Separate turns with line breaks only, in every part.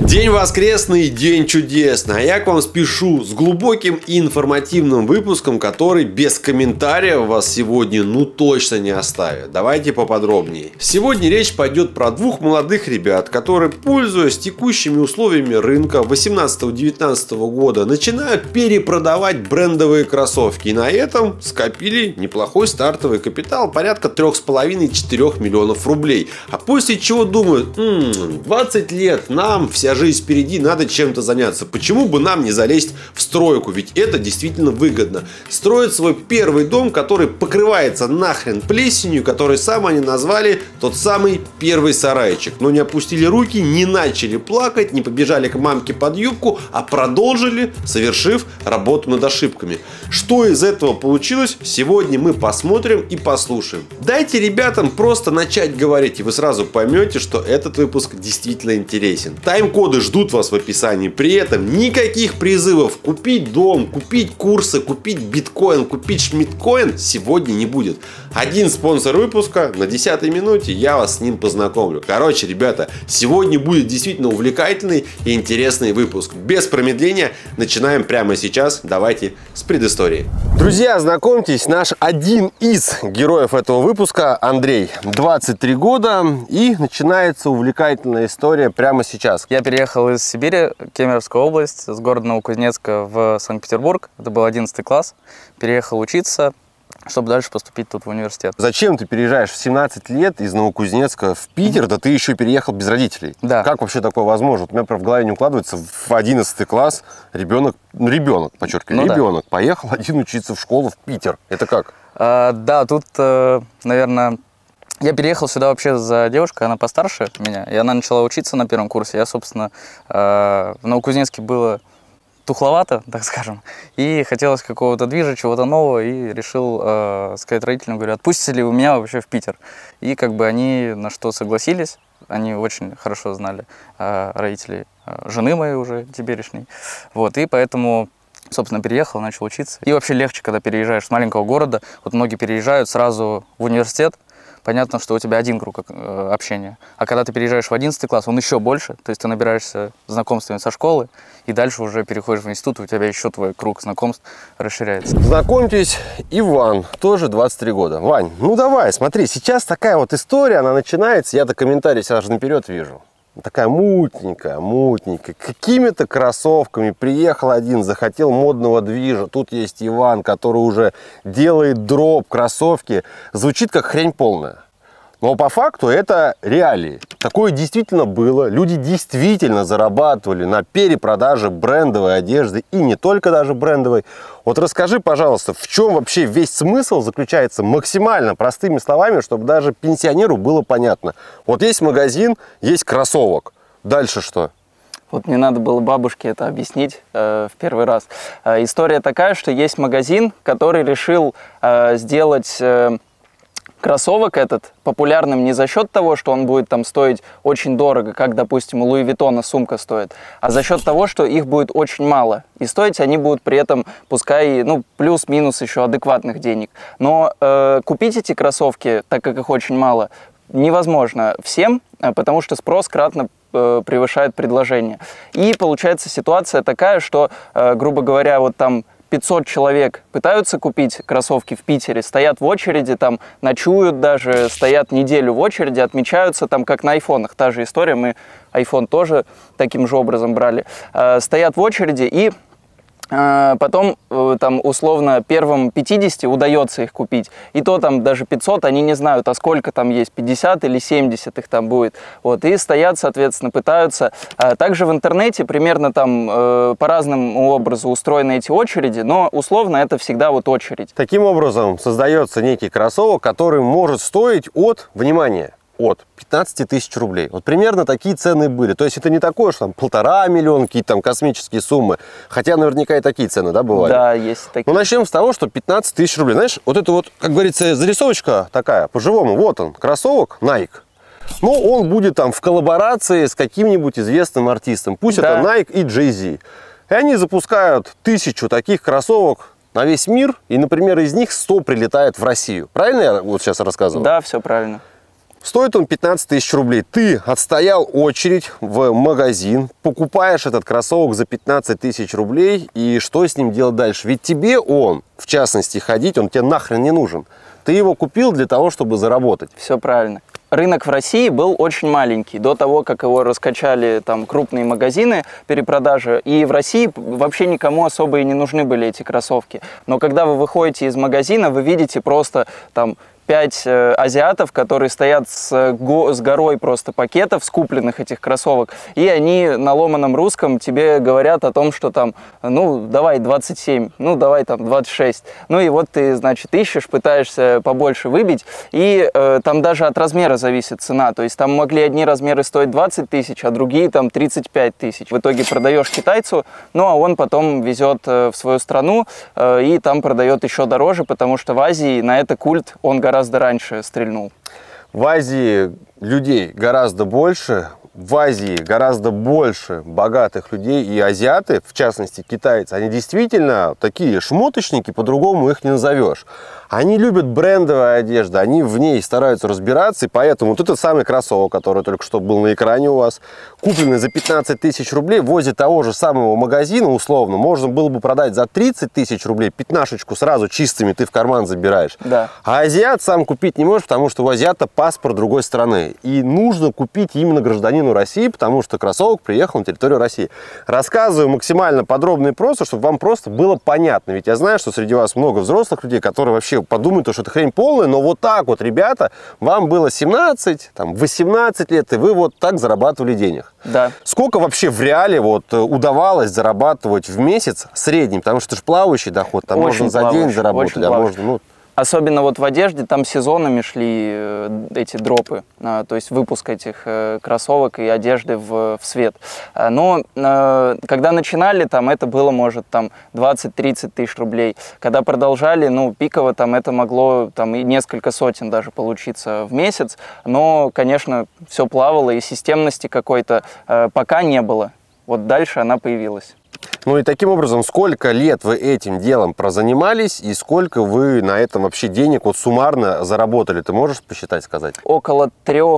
День воскресный, день чудесный, а я к вам спешу с глубоким и информативным выпуском, который без комментариев вас сегодня точно не оставит. Давайте поподробнее. Сегодня речь пойдет про двух молодых ребят, которые, пользуясь текущими условиями рынка 18-19 года, начинают перепродавать брендовые кроссовки и на этом скопили неплохой стартовый капитал, порядка 3,5-4 миллионов рублей. А после чего думают, 20 лет, нам вся жизнь впереди, надо чем-то заняться. Почему бы нам не залезть в стройку? Ведь это действительно выгодно. Строят свой первый дом, который покрывается нахрен плесенью, который сам они назвали тот самый первый сарайчик. Но не опустили руки, не начали плакать, не побежали к мамке под юбку, а продолжили, совершив работу над ошибками. Что из этого получилось, сегодня мы посмотрим и послушаем. Дайте ребятам просто начать говорить, и вы сразу поймете, что этот выпуск действительно интересен. Тайм-коды ждут вас в описании. При этом никаких призывов купить дом, купить курсы, купить биткоин, купить шмиткоин сегодня не будет. Один спонсор выпуска, на 10-й минуте я вас с ним познакомлю. Короче, ребята, сегодня будет действительно увлекательный и интересный выпуск. Без промедления начинаем прямо сейчас. Давайте с предыстории. Друзья, знакомьтесь, наш один из героев этого выпуска Андрей. 23 года и начинается увлекательная история прямо сейчас.
Я переехал из Сибири, Кемеровская область, с города Новокузнецка в Санкт-Петербург. Это был 11 класс. Переехал учиться, чтобы дальше поступить тут в университет.
Зачем ты переезжаешь в 17 лет из Новокузнецка в Питер, да ты еще переехал без родителей?
Да.
Как вообще такое возможно? У меня прям в голове не укладывается. В 11 класс ребенок, подчеркиваю, ребенок поехал один учиться в школу в Питер. Это как?
Да, тут, наверное... Я переехал сюда вообще за девушкой, она постарше меня, и она начала учиться на первом курсе. Я, собственно, в Новокузнецке было тухловато, так скажем, и хотелось какого-то движа, чего-то нового, и решил сказать родителям, говорю, отпустите ли вы меня вообще в Питер? И как бы они на что согласились, они очень хорошо знали родителей жены моей уже теперешней, вот, и поэтому... Собственно, переехал, начал учиться. И вообще легче, когда переезжаешь с маленького города. Вот многие переезжают сразу в университет. Понятно, что у тебя один круг общения. А когда ты переезжаешь в 11 класс, он еще больше. То есть ты набираешься знакомствами со школы, и дальше уже переходишь в институт, у тебя еще твой круг знакомств расширяется. Знакомьтесь,
Иван, тоже 23 года. Вань, ну давай, смотри, сейчас такая вот история, она начинается. Я-то комментарий сейчас же наперед вижу. Такая мутненькая, какими-то кроссовками приехал один, захотел модного движа. Тут есть Иван, который уже делает дроп, кроссовки. Звучит как хрень полная. Но по факту это реалии. Такое действительно было. Люди действительно зарабатывали на перепродаже брендовой одежды. И не только даже брендовой. Вот расскажи, пожалуйста, в чем вообще весь смысл заключается максимально простыми словами, чтобы даже пенсионеру было понятно. Вот есть магазин, есть кроссовок. Дальше что?
Вот мне надо было бабушке это объяснить в первый раз. История такая, что есть магазин, который решил сделать... кроссовок этот популярным не за счет того, что он будет там стоить очень дорого, как, допустим, у Луи Виттона сумка стоит, а за счет того, что их будет очень мало. И стоить они будут при этом, пускай, плюс-минус еще адекватных денег. Но купить эти кроссовки, так как их очень мало, невозможно всем, потому что спрос кратно превышает предложение. И получается ситуация такая, что, грубо говоря, вот там 500 человек пытаются купить кроссовки в Питере, стоят в очереди, там ночуют даже, стоят неделю в очереди, отмечаются там как на айфонах. Та же история, мы iPhone тоже таким же образом брали. Стоят в очереди и потом там условно первым 50 удается их купить. И то там даже 500, они не знают, а сколько там есть, 50 или 70 их там будет. Вот, и стоят, соответственно, пытаются. Также в интернете примерно там по разному образу устроены эти очереди, но условно это всегда вот очередь.
Таким образом создается некий кроссовок, который может стоить от, внимание, от 15 тысяч рублей. Вот примерно такие цены были. То есть это не такое, что там 1,5 миллиона, какие-то там космические суммы. Хотя наверняка и такие цены, да, бывали?
Да, есть такие.
Ну, начнем с того, что 15 тысяч рублей. Знаешь, вот это вот, как говорится, зарисовочка такая, по-живому. Вот он, кроссовок Nike. Но он будет там в коллаборации с каким-нибудь известным артистом. Пусть это Nike и Jay-Z. И они запускают 1000 таких кроссовок на весь мир. И, например, из них 100 прилетает в Россию. Правильно я вот сейчас рассказывал?
Да, все правильно.
Стоит он 15 тысяч рублей. Ты отстоял очередь в магазин, покупаешь этот кроссовок за 15 тысяч рублей, и что с ним делать дальше? Ведь тебе он, в частности, ходить, он тебе нахрен не нужен. Ты его купил для того, чтобы заработать.
Все правильно. Рынок в России был очень маленький до того, как его раскачали там крупные магазины перепродажи. И в России вообще никому особо и не нужны были эти кроссовки. Но когда вы выходите из магазина, вы видите просто там 5 азиатов, которые стоят с горой просто пакетов, скупленных этих кроссовок, и они на ломаном русском тебе говорят о том, что там, ну, давай 27, ну, давай там 26. Ну, и вот ты, значит, ищешь, пытаешься побольше выбить, и там даже от размера зависит цена. То есть там могли одни размеры стоить 20 тысяч, а другие там 35 тысяч. В итоге продаешь китайцу, ну, а он потом везет в свою страну и там продает еще дороже, потому что в Азии на это культ, он гораздо раньше стрельнул.
В Азии людей гораздо больше, в Азии гораздо больше богатых людей, и азиаты, в частности китайцы, они действительно такие шмоточники, по-другому их не назовешь. Они любят брендовую одежду, они в ней стараются разбираться, и поэтому вот этот самый кроссовок, который только что был на экране у вас, купленный за 15 тысяч рублей, возле того же самого магазина, условно, можно было бы продать за 30 тысяч рублей, пятнашечку сразу чистыми ты в карман забираешь.
Да.
А азиат сам купить не может, потому что у азиата паспорт другой страны. И нужно купить именно гражданину России, потому что кроссовок приехал на территорию России. Рассказываю максимально подробно и просто, чтобы вам просто было понятно. Ведь я знаю, что среди вас много взрослых людей, которые вообще подумают, что это хрень полная, но вот так вот, ребята, вам было 17, там, 18 лет, и вы вот так зарабатывали денег.
Да.
Сколько вообще в реале вот удавалось зарабатывать в месяц в среднем? Потому что это же плавающий доход, там
Очень
можно за день заработать, а можно, ну...
Особенно вот в одежде, там сезонами шли эти дропы, то есть выпуск этих кроссовок и одежды в свет. Но когда начинали, там это было, может, там 20-30 тысяч рублей. Когда продолжали, ну, пиково там это могло там и несколько сотен даже получиться в месяц. Но, конечно, все плавало, и системности какой-то пока не было. Вот дальше она появилась.
Ну и таким образом, сколько лет вы этим делом прозанимались и сколько вы на этом вообще денег вот суммарно заработали? Ты можешь посчитать, сказать?
Около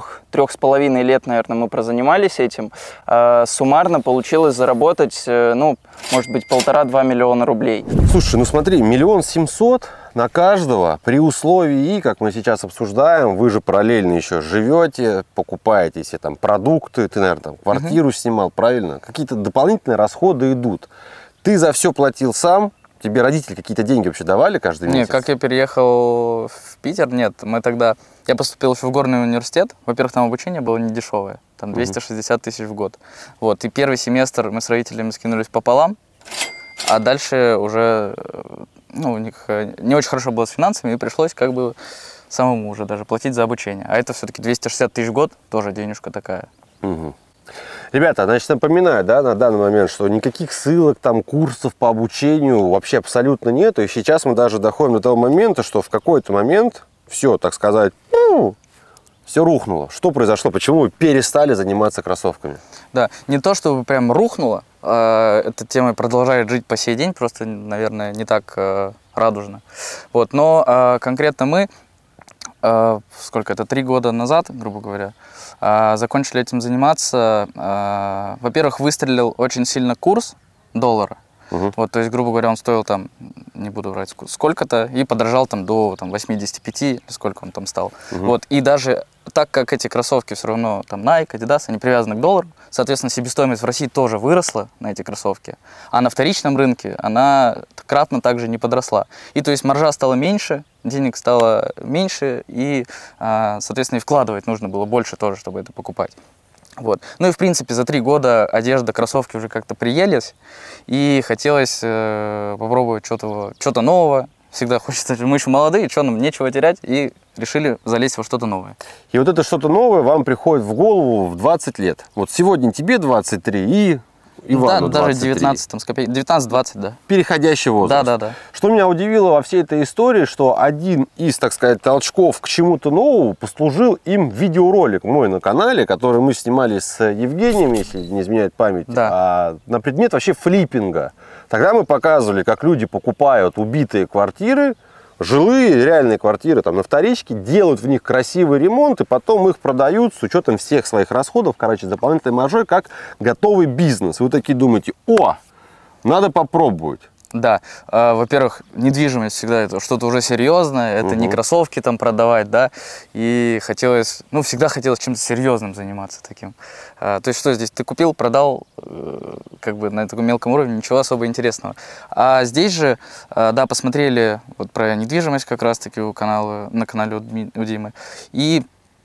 3-3,5 лет, наверное, мы прозанимались этим. Суммарно получилось заработать, ну, может быть, 1,5-2 миллиона рублей.
Слушай, ну смотри, 1 700 000 на каждого, при условии, как мы сейчас обсуждаем, вы же параллельно еще живете, покупаете себе там продукты, ты, наверное, там квартиру снимал, правильно? Какие-то дополнительные расходы идут. Ты за все платил сам? Тебе родители какие-то деньги вообще давали каждый месяц?
Нет, как я переехал в Питер, нет, я поступил еще в горный университет, во-первых, там обучение было не дешевое, там 260 тысяч в год. Вот, и первый семестр мы с родителями скинулись пополам, а дальше уже, ну, у них не очень хорошо было с финансами, и пришлось как бы самому уже даже платить за обучение. А это все-таки 260 тысяч в год, тоже денежка такая.
Угу. Ребята, значит, напоминаю, да, на данный момент, что никаких ссылок, там, курсов по обучению вообще абсолютно нету. И сейчас мы даже доходим до того момента, что в какой-то момент все, так сказать, все рухнуло. Что произошло? Почему вы перестали заниматься кроссовками?
Да, не то, чтобы прям рухнуло, эта тема продолжает жить по сей день, просто, наверное, не так радужно. Вот, но конкретно мы, сколько это, 3 года назад, грубо говоря, закончили этим заниматься. Во-первых, выстрелил очень сильно курс доллара. Вот, то есть, грубо говоря, он стоил там, не буду врать, сколько-то, и подорожал там до там, 85, или сколько он там стал. Вот, и даже так как эти кроссовки все равно, там, Nike, Adidas, они привязаны к доллару, соответственно, себестоимость в России тоже выросла на эти кроссовки, а на вторичном рынке она кратно также не подросла. И то есть маржа стала меньше, денег стало меньше, и, соответственно, и вкладывать нужно было больше тоже, чтобы это покупать. Вот. Ну и в принципе за 3 года одежда, кроссовки уже как-то приелись, и хотелось попробовать что-то нового. Всегда хочется, мы еще молодые, что нам, нечего терять, и решили залезть во что-то новое.
И вот это что-то новое вам приходит в голову в 20 лет. Вот сегодня тебе 23 и Ивану,
да, даже 19-20, да.
Переходящий возраст.
Да.
Что меня удивило во всей этой истории, что один из, так сказать, толчков к чему-то новому послужил им видеоролик мой на канале, который мы снимали с Евгением, если не изменяет память, на предмет вообще флиппинга. Тогда мы показывали, как люди покупают убитые квартиры, жилые реальные квартиры там на вторичке, делают в них красивый ремонт и потом их продают с учетом всех своих расходов, короче, с дополнительной маржой, как готовый бизнес. Вы такие думаете, о, надо попробовать.
Да, во-первых, недвижимость всегда это что-то уже серьезное, это не кроссовки там продавать, да, и хотелось, ну, всегда хотелось чем-то серьезным заниматься таким. То есть что здесь, ты купил, продал, как бы на таком мелком уровне, ничего особо интересного. А здесь же, да, посмотрели вот про недвижимость как раз-таки на канале у Димы, и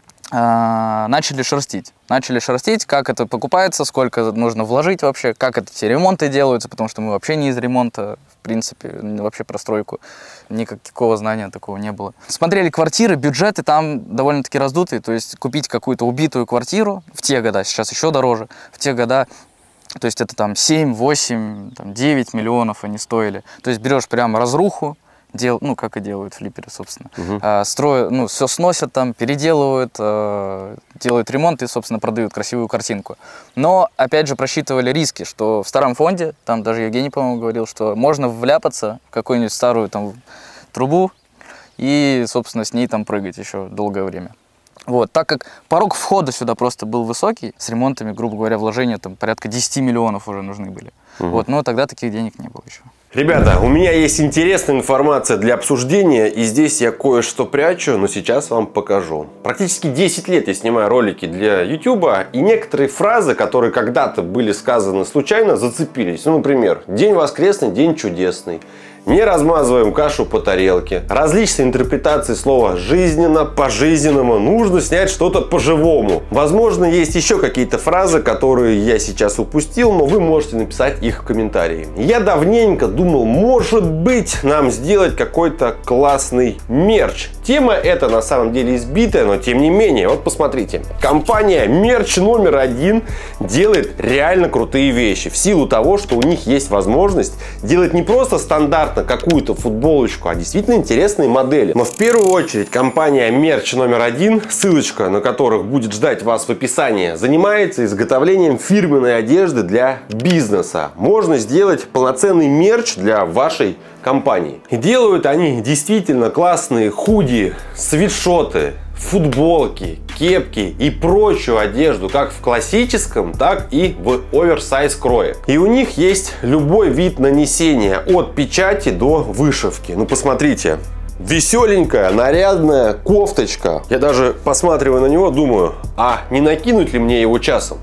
начали шерстить, как это покупается, сколько нужно вложить вообще, как это все ремонты делаются, потому что мы вообще не из ремонта, в принципе, вообще про стройку никакого знания такого не было. Смотрели квартиры, бюджеты там довольно-таки раздутые, то есть купить какую-то убитую квартиру в те года, сейчас еще дороже, в те года, то есть это там 7, 8, там 9 миллионов они стоили, то есть берешь прям разруху, ну, как и делают флипперы, собственно. Строят, ну, все сносят там, переделывают, делают ремонт и, собственно, продают красивую картинку. Но, опять же, просчитывали риски, что в старом фонде, там даже Евгений, по-моему, говорил, что можно вляпаться в какую-нибудь старую там трубу и, собственно, с ней там прыгать еще долгое время. Вот, так как порог входа сюда просто был высокий, с ремонтами, грубо говоря, вложения там порядка 10 миллионов уже нужны были. Вот, но тогда таких денег не было еще.
Ребята, у меня есть интересная информация для обсуждения, и здесь я кое-что прячу, но сейчас вам покажу. Практически 10 лет я снимаю ролики для YouTube, и некоторые фразы, которые когда-то были сказаны случайно, зацепились. Ну, например, день воскресный, день чудесный. Не размазываем кашу по тарелке. Различные интерпретации слова «жизненно», «по-жизненному». Нужно снять что-то по-живому. Возможно, есть еще какие-то фразы, которые я сейчас упустил, но вы можете написать их в комментарии. Я давненько думал, может быть, нам сделать какой-то классный мерч. Тема эта на самом деле избитая, но тем не менее. Вот посмотрите. Компания «Мерч номер 1» делает реально крутые вещи. В силу того, что у них есть возможность делать не просто стандартно какую-то футболочку, а действительно интересные модели. Но в первую очередь компания «Мерч номер 1», ссылочка на которых будет ждать вас в описании, занимается изготовлением фирменной одежды для бизнеса. Можно сделать полноценный мерч для вашей компании. И делают они действительно классные худи, свитшоты, футболки, кепки и прочую одежду, как в классическом, так и в оверсайз крое. И у них есть любой вид нанесения, от печати до вышивки. Ну, посмотрите. Веселенькая, нарядная кофточка. Я даже, посматривая на него, думаю, а не накинуть ли мне его часом?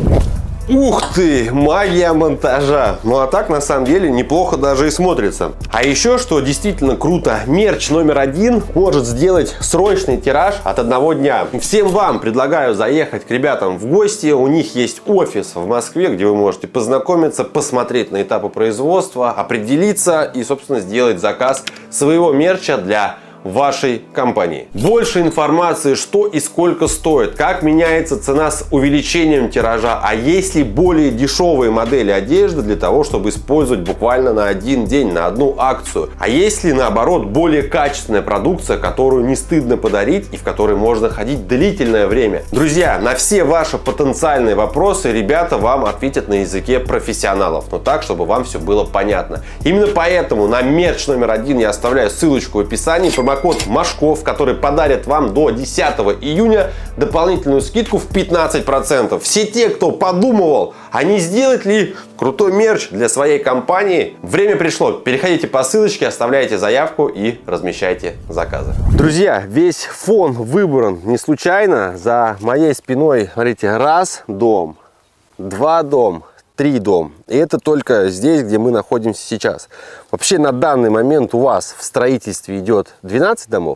Ух ты, магия монтажа. Ну а так на самом деле неплохо даже и смотрится. А еще что действительно круто, мерч номер 1 может сделать срочный тираж от одного дня. Всем вам предлагаю заехать к ребятам в гости. У них есть офис в Москве, где вы можете познакомиться, посмотреть на этапы производства, определиться и, собственно, сделать заказ своего мерча для вашей компании. Больше информации, что и сколько стоит, как меняется цена с увеличением тиража, а есть ли более дешевые модели одежды для того, чтобы использовать буквально на один день, на одну акцию, а есть ли наоборот более качественная продукция, которую не стыдно подарить и в которой можно ходить длительное время. Друзья, на все ваши потенциальные вопросы ребята вам ответят на языке профессионалов, но так, чтобы вам все было понятно. Именно поэтому на мерч номер 1 я оставляю ссылочку в описании, промокод Машков, который подарит вам до 10 июня дополнительную скидку в 15%. Все те, кто подумывал, а не сделать ли крутой мерч для своей компании, время пришло. Переходите по ссылочке, оставляйте заявку и размещайте заказы. Друзья, весь фон выбран не случайно. За моей спиной, смотрите, раз дом, два дом, 3 дом. И это только здесь, где мы находимся сейчас. Вообще на данный момент у вас в строительстве идет 12 домов,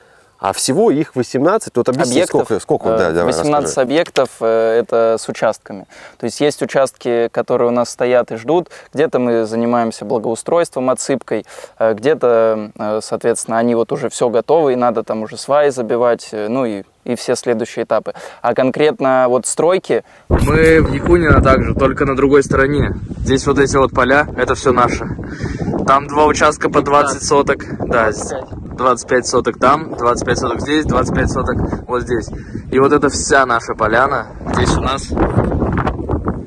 а всего их 18. Тут объясни, сколько да,
18 расскажи. Объектов это с участками. То есть есть участки, которые у нас стоят и ждут. Где-то мы занимаемся благоустройством, отсыпкой, где-то, соответственно, они вот уже все готовы, и надо там уже сваи забивать, ну и все следующие этапы. А конкретно вот стройки...
Мы в Якунино также, только на другой стороне. Здесь вот эти вот поля, это все наше. Там 2 участка по 20 соток. Да, 25 соток там, 25 соток здесь, 25 соток вот здесь. И вот это вся наша поляна. Здесь у нас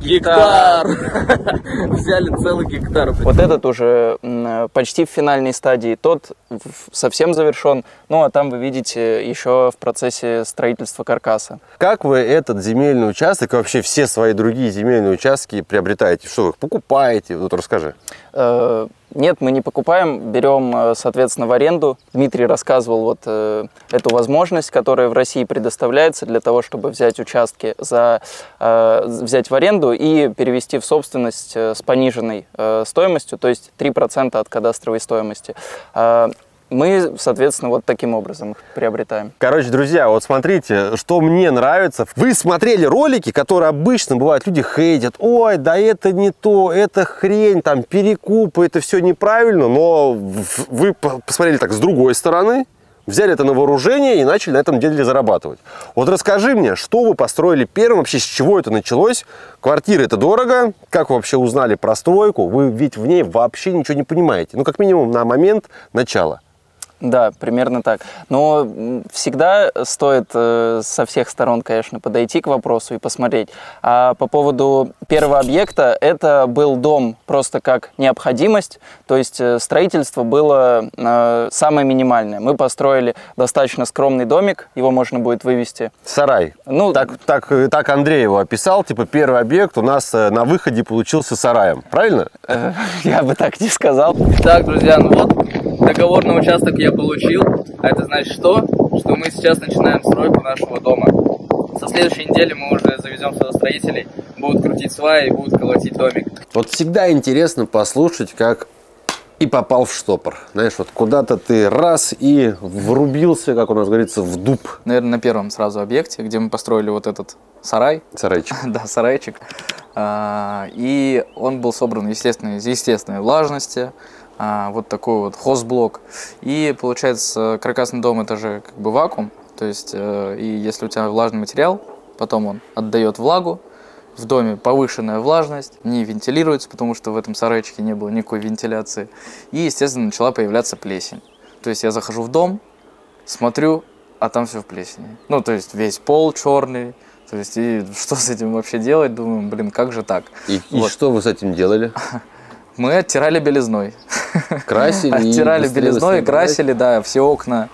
Гектар! Взяли целый гектар.
Вот этот уже почти в финальной стадии, тот совсем завершен. Ну а там вы видите еще в процессе строительства каркаса.
Как вы этот земельный участок и вообще все свои другие земельные участки приобретаете? Что вы их покупаете? Вот расскажи.
Нет, мы не покупаем, берем, соответственно, в аренду. Дмитрий рассказывал вот эту возможность, которая в России предоставляется для того, чтобы взять участки, взять в аренду и перевести в собственность с пониженной стоимостью, то есть 3% от кадастровой стоимости. Мы, соответственно, вот таким образом их приобретаем.
Короче, друзья, вот смотрите, что мне нравится. Вы смотрели ролики, которые обычно бывают, люди хейтят. Ой, да это не то, это хрень, там, перекупы, это все неправильно. Но вы посмотрели так с другой стороны, взяли это на вооружение и начали на этом деле зарабатывать. Вот расскажи мне, что вы построили первым, вообще с чего это началось? Квартира это дорого, как вы вообще узнали про стройку? Вы ведь в ней вообще ничего не понимаете. Ну, как минимум, на момент начала.
Да, примерно так. Но всегда стоит со всех сторон, конечно, подойти к вопросу и посмотреть. А по поводу первого объекта, это был дом просто как необходимость, то есть строительство было самое минимальное. Мы построили достаточно скромный домик, его можно будет вывести.
Сарай. Ну, так Андрей его описал, типа первый объект у нас на выходе получился сараем, правильно?
Я бы так не сказал.
Так, друзья, ну вот договор на участок я получил, а это значит что? Что мы сейчас начинаем стройку нашего дома. Со следующей недели мы уже завезем сюда строителей, будут крутить сваи и будут колотить домик.
Вот всегда интересно послушать, как и попал в штопор. Знаешь, вот куда-то ты раз и врубился, как у нас говорится, в дуб.
Наверное, на первом сразу объекте, где мы построили вот этот сарай.
Сарайчик.
Да, сарайчик. И он был собран, естественно, из естественной влажности. Вот такой вот хозблок. И получается, каркасный дом это же как бы вакуум. То есть, и если у тебя влажный материал, потом он отдает влагу. В доме повышенная влажность, не вентилируется, потому что в этом сарайчике не было никакой вентиляции. И, естественно, начала появляться плесень. То есть я захожу в дом, смотрю, а там все в плесени. Ну, то есть весь пол черный. То есть, и что с этим вообще делать? Думаю, блин, как же так?
И что вы с этим делали?
Мы оттирали белизной.
Красили?
Оттирали белизной, красили, да, все окна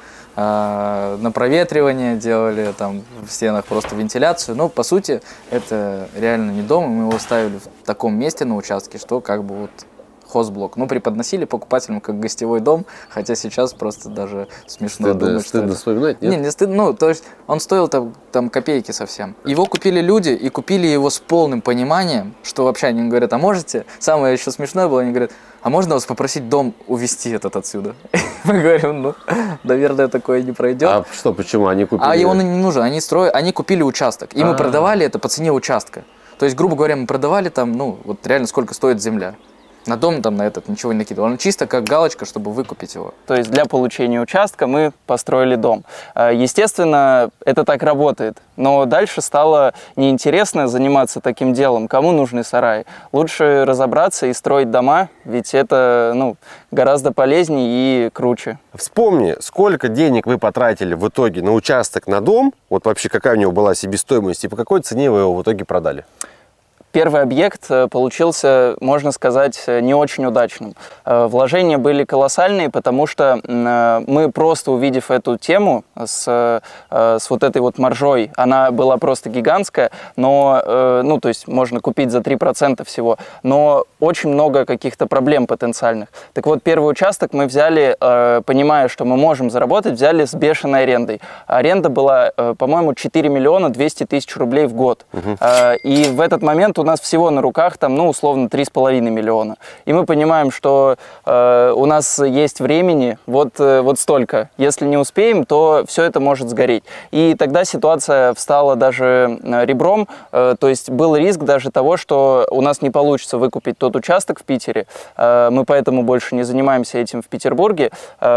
на проветривание делали, там в стенах просто вентиляцию. Но, по сути, это реально не дом, и мы его ставили в таком месте на участке, что как бы вот хозблок. Ну, преподносили покупателям как гостевой дом, хотя сейчас просто даже смешно думать, что
стыдно вспоминать, нет?
Не стыдно, ну, то есть он стоил там копейки совсем. Его купили люди, и купили его с полным пониманием, что вообще они говорят, а можете? Самое еще смешное было, они говорят, а можно вас попросить дом увезти этот отсюда? Мы говорим, ну, наверное, такое не пройдет.
А что, почему они купили?
А он не нужен, они купили участок, и мы продавали это по цене участка. То есть, грубо говоря, мы продавали там, ну, вот реально сколько стоит земля. На дом там на этот ничего не накидывал. Он чисто как галочка, чтобы выкупить его.
То есть для получения участка мы построили дом. Естественно, это так работает. Но дальше стало неинтересно заниматься таким делом. Кому нужны сараи? Лучше разобраться и строить дома, ведь это гораздо полезнее и круче.
Вспомни, сколько денег вы потратили в итоге на участок, на дом. Вот вообще какая у него была себестоимость и по какой цене вы его в итоге продали?
Первый объект получился, можно сказать, не очень удачным. Вложения были колоссальные, потому что мы просто увидев эту тему с вот этой вот маржой, она была просто гигантская, но, то есть можно купить за 3% всего, но очень много каких-то проблем потенциальных. Так вот, первый участок мы взяли, понимая, что мы можем заработать, взяли с бешеной арендой. Аренда была, по-моему, 4 миллиона 200 тысяч рублей в год. И в этот момент у нас всего на руках там, условно, 3,5 миллиона. И мы понимаем, что у нас есть времени вот столько. Если не успеем, то все это может сгореть. И тогда ситуация встала даже ребром, то есть был риск даже того, что у нас не получится выкупить тот участок в Питере. Мы поэтому больше не занимаемся этим в Петербурге.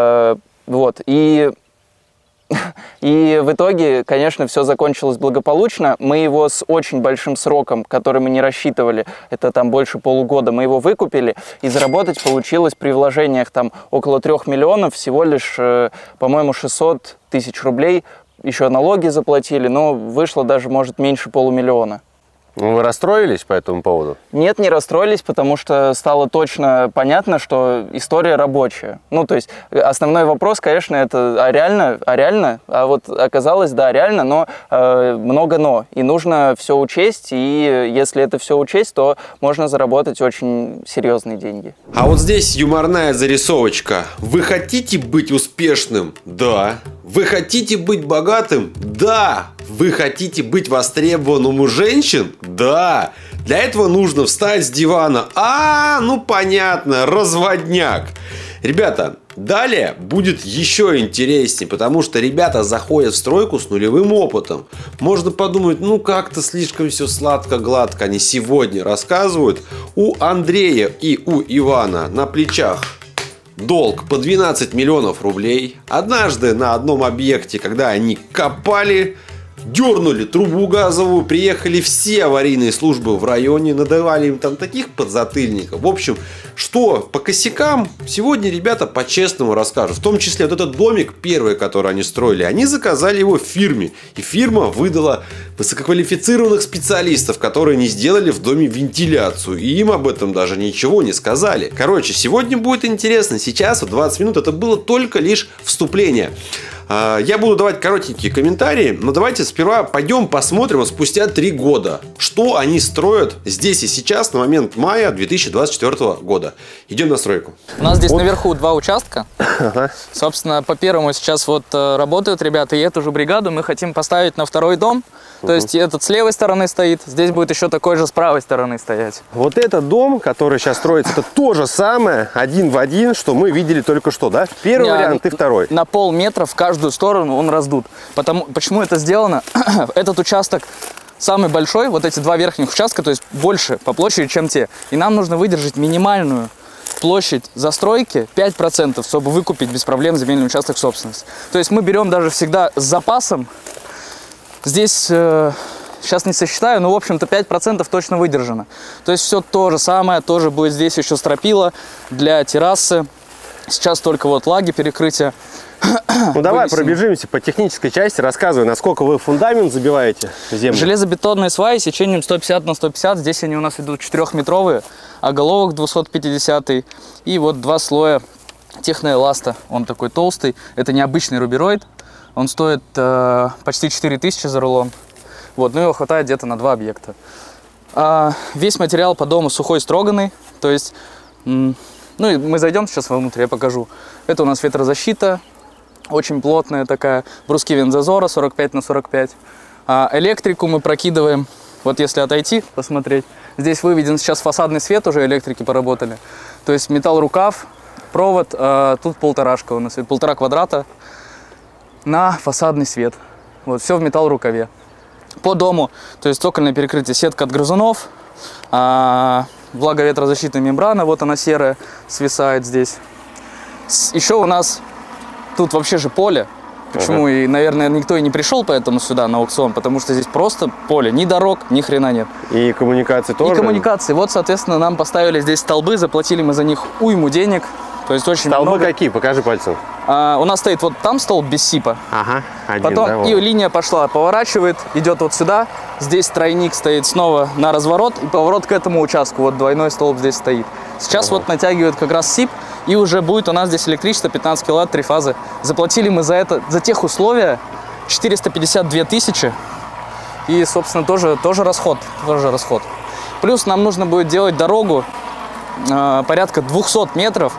И в итоге, конечно, все закончилось благополучно. Мы его с очень большим сроком, который мы не рассчитывали, это там больше полугода, мы его выкупили. И заработать получилось при вложениях там около 3 миллионов всего лишь, по-моему, 600 тысяч рублей. Еще налоги заплатили, но вышло даже, может, меньше полумиллиона.
Ну, вы расстроились по этому поводу?
Нет, не расстроились, потому что стало точно понятно, что история рабочая. Ну, то есть основной вопрос, конечно, это реально? А вот оказалось, да, реально, но много но. И нужно все учесть, и если это все учесть, то можно заработать очень серьезные деньги.
А вот здесь юморная зарисовочка. Вы хотите быть успешным? Да. Вы хотите быть богатым? Да. Вы хотите быть востребованным у женщин? Да. Для этого нужно встать с дивана. Ну понятно, разводняк. Ребята, далее будет еще интереснее, потому что ребята заходят в стройку с нулевым опытом. Можно подумать, ну как-то слишком все сладко-гладко. Они сегодня рассказывают. У Андрея и у Ивана на плечах долг по 12 миллионов рублей. Однажды на одном объекте, когда они копали, дернули трубу газовую, приехали все аварийные службы в районе, надавали им там таких подзатыльников. В общем, что по косякам сегодня ребята по-честному расскажут. В том числе вот этот домик первый, который они строили, они заказали его в фирме. И фирма выдала высококвалифицированных специалистов, которые не сделали в доме вентиляцию. И им об этом даже ничего не сказали. Короче, сегодня будет интересно. Сейчас, в 20 минут, это было только лишь вступление. Я буду давать коротенькие комментарии, но давайте сперва пойдем посмотрим спустя 3 года, что они строят здесь и сейчас на момент мая 2024 года. Идем на стройку.
У нас здесь наверху 2 участка. Собственно, по первому сейчас вот работают ребята, и эту же бригаду мы хотим поставить на второй дом. То есть этот с левой стороны стоит, здесь будет еще такой же с правой стороны стоять.
Вот этот дом, который сейчас строится, это то же самое, один в один, что мы видели только что, да? Первый вариант и второй.
На полметра в каждую сторону он раздут. Почему это сделано? Этот участок самый большой, вот эти 2 верхних участка, то есть больше по площади, чем те. И нам нужно выдержать минимальную площадь застройки 5%, чтобы выкупить без проблем земельный участок в собственность. То есть мы берем даже всегда с запасом. Здесь, сейчас не сосчитаю, но в общем-то 5% точно выдержано. То есть все то же самое, тоже будет здесь еще стропила для террасы. Сейчас только вот лаги, перекрытия.
Ну давай пробежимся по технической части, рассказывай, насколько вы фундамент забиваете землю.
Железобетонные сваи сечением 150 на 150, здесь они у нас идут 4-метровые, оголовок 250 и вот 2 слоя техноэласта, он такой толстый, это необычный рубероид, он стоит почти 4000 за рулон, вот, ну его хватает где-то на 2 объекта. Весь материал по дому сухой строганный, то есть, ну и мы зайдем сейчас вовнутрь, я покажу, это у нас ветрозащита, очень плотная такая, бруски вентзазора 45 на 45. Электрику мы прокидываем, вот если отойти, посмотреть. Здесь выведен сейчас фасадный свет, уже электрики поработали. То есть металл-рукав, провод, тут 1,5 у нас, 1,5 квадрата на фасадный свет. Вот, все в металл-рукаве. По дому, то есть цокольное перекрытие, сетка от грызунов, влаговетрозащитная мембрана, вот она серая, свисает здесь. Еще у нас тут вообще же поле. Почему и, наверное, никто и не пришел поэтому сюда на аукцион, потому что здесь просто поле, ни дорог, ни хрена нет.
И коммуникации тоже?
И коммуникации. Вот, соответственно, нам поставили здесь столбы, заплатили мы за них уйму денег. То есть очень
столбы
много.
Какие? Покажи пальцем.
У нас стоит вот там столб без сипа.
Ага, один,
потом
да, вот.
и линия пошла, поворачивает, идет вот сюда. Здесь тройник стоит снова на разворот и поворот к этому участку. Вот двойной столб здесь стоит. Сейчас вот натягивают как раз сип. И уже будет у нас здесь электричество 15 киловатт, 3 фазы. Заплатили мы за это, за тех условия 452 тысячи. И, собственно, тоже расход. Плюс нам нужно будет делать дорогу порядка 200 метров.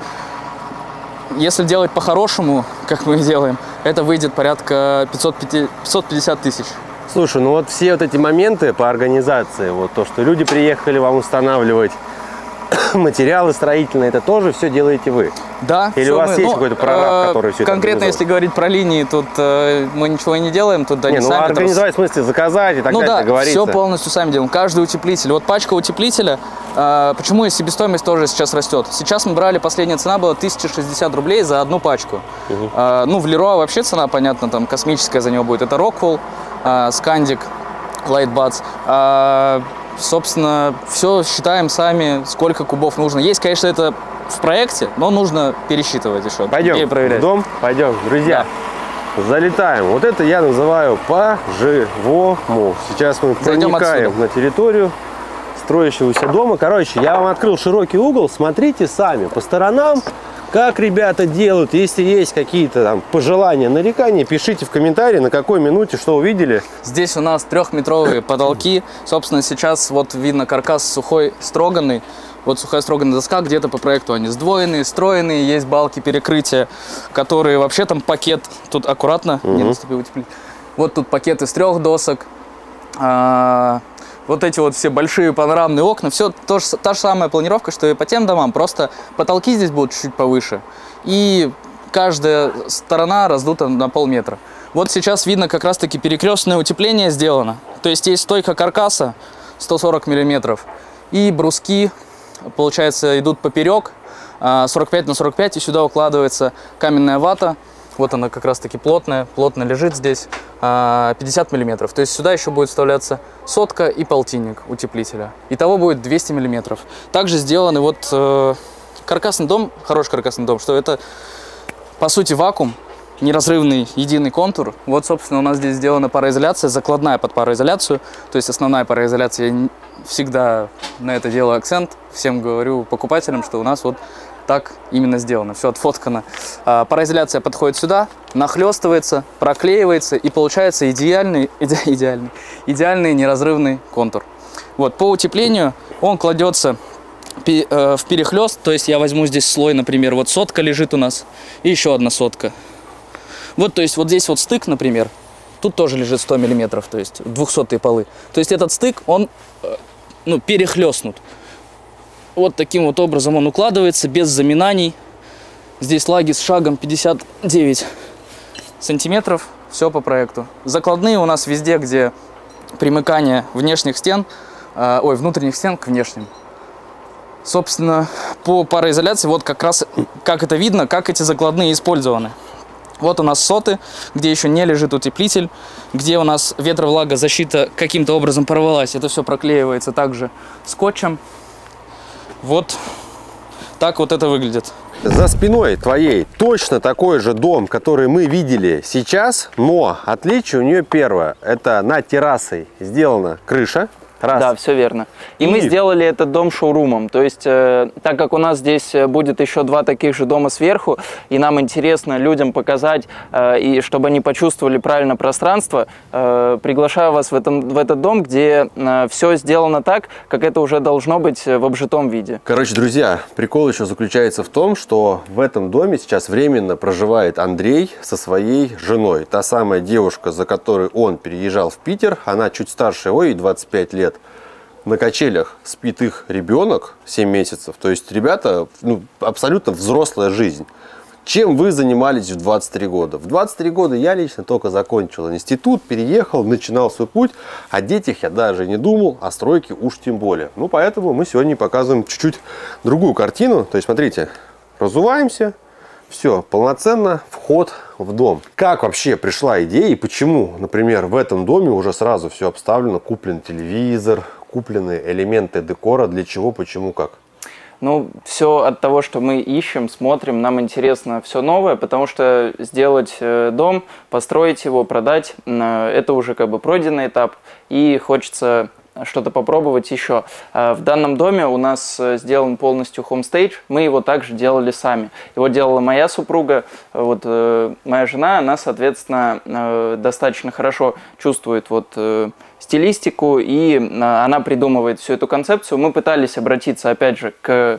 Если делать по-хорошему, как мы делаем, это выйдет порядка 550 тысяч.
Слушай, ну вот все вот эти моменты по организации, вот то, что люди приехали вам устанавливать материалы строительные, это тоже все делаете вы?
Да.
Или у вас есть какой-то прораб, который все это
конкретно, если говорить про линии, тут мы ничего и не делаем, тут они сами.
Организовать, в смысле, заказать и так далее,
да,
говорится.
все полностью сами делаем. Каждый утеплитель. Вот пачка утеплителя, почему и себестоимость тоже сейчас растет. Сейчас мы брали, последняя цена была 1060 рублей за одну пачку. Ну, в Леруа вообще цена, понятно, там космическая за него будет. Это Роквелл, Скандик, Лайтбадс. Собственно, все считаем сами, сколько кубов нужно. Есть, конечно, это в проекте, но нужно пересчитывать еще.
Пойдем в дом, пойдем, друзья.
Да.
залетаем. Вот это я называю по-живому. Сейчас мы проникаем на территорию строящегося дома. Короче, я вам открыл широкий угол. Смотрите сами по сторонам, как ребята делают. Если есть какие-то там пожелания, нарекания, пишите в комментарии, на какой минуте что увидели.
Здесь у нас 3-метровые потолки. Собственно, сейчас вот видно каркас сухой строганный. Вот сухая строганная доска, где-то по проекту они сдвоенные, стройные, есть балки перекрытия, которые вообще там пакет, тут аккуратно, не наступил утеплитель. Вот тут пакет из 3 досок, вот эти вот все большие панорамные окна, все та же самая планировка, что и по тем домам, просто потолки здесь будут чуть-чуть повыше, и каждая сторона раздута на полметра. Вот сейчас видно как раз-таки перекрестное утепление сделано, то есть стойка каркаса 140 миллиметров и бруски, получается, идут поперек 45 на 45, и сюда укладывается каменная вата. Вот она как раз таки плотно лежит здесь, 50 миллиметров. То есть сюда еще будет вставляться сотка и полтинник утеплителя. Итого будет 200 миллиметров. Также сделаны вот каркасный дом, хороший каркасный дом, что это по сути вакуум, неразрывный единый контур. Вот, собственно, у нас здесь сделана пароизоляция, закладная под пароизоляцию. То есть основная пароизоляция, я всегда на это делаю акцент. Всем говорю покупателям, что у нас вот так именно сделано, все отфоткано. Пароизоляция подходит сюда, нахлестывается, проклеивается, и получается идеальный неразрывный контур. Вот, по утеплению он кладется в перехлест, то есть я возьму здесь слой, например, вот сотка лежит у нас, и еще одна сотка. Вот, то есть вот здесь вот стык, например, тут тоже лежит 100 миллиметров, то есть 200-е полы. То есть этот стык, он перехлестнут. Вот таким вот образом он укладывается, без заминаний. Здесь лаги с шагом 59 сантиметров, все по проекту. Закладные у нас везде, где примыкание внешних стен, внутренних стен к внешним. Собственно, по пароизоляции, вот как раз, как это видно, как эти закладные использованы. Вот у нас соты, где еще не лежит утеплитель, где у нас ветровлагозащита каким-то образом порвалась. Это все проклеивается также скотчем. Вот так вот это выглядит.
За спиной твоей точно такой же дом, который мы видели сейчас, но отличие у нее первое. Это над террасой сделана крыша. Раз.
Да, все верно. И мы сделали этот дом шоурумом. То есть, так как у нас здесь будет еще 2 таких же дома сверху, и нам интересно людям показать, и чтобы они почувствовали правильно пространство, приглашаю вас в этот дом, где все сделано так, как это уже должно быть в обжитом виде.
Короче, друзья, прикол еще заключается в том, что в этом доме сейчас временно проживает Андрей со своей женой. Та самая девушка, за которой он переезжал в Питер, она чуть старше его, ей 25 лет. На качелях спит их ребенок 7 месяцев. То есть, ребята, абсолютно взрослая жизнь. Чем вы занимались в 23 года? В 23 года я лично только закончил институт, переехал, начинал свой путь. О детях я даже не думал, о стройке уж тем более. Ну, поэтому мы сегодня показываем чуть-чуть другую картину. То есть, смотрите, разуваемся. Все, полноценно вход в дом. Как вообще пришла идея и почему, например, в этом доме уже сразу все обставлено, куплен телевизор, куплены элементы декора, для чего, почему, как?
Ну, все от того, что мы ищем, смотрим, нам интересно все новое, потому что сделать дом, построить его, продать, это уже как бы пройденный этап, и хочется что-то попробовать еще. В данном доме у нас сделан полностью homestage, мы его также делали сами. Его делала моя супруга, вот моя жена, она, соответственно, достаточно хорошо чувствует вот стилистику, и она придумывает всю эту концепцию. Мы пытались обратиться, опять же, к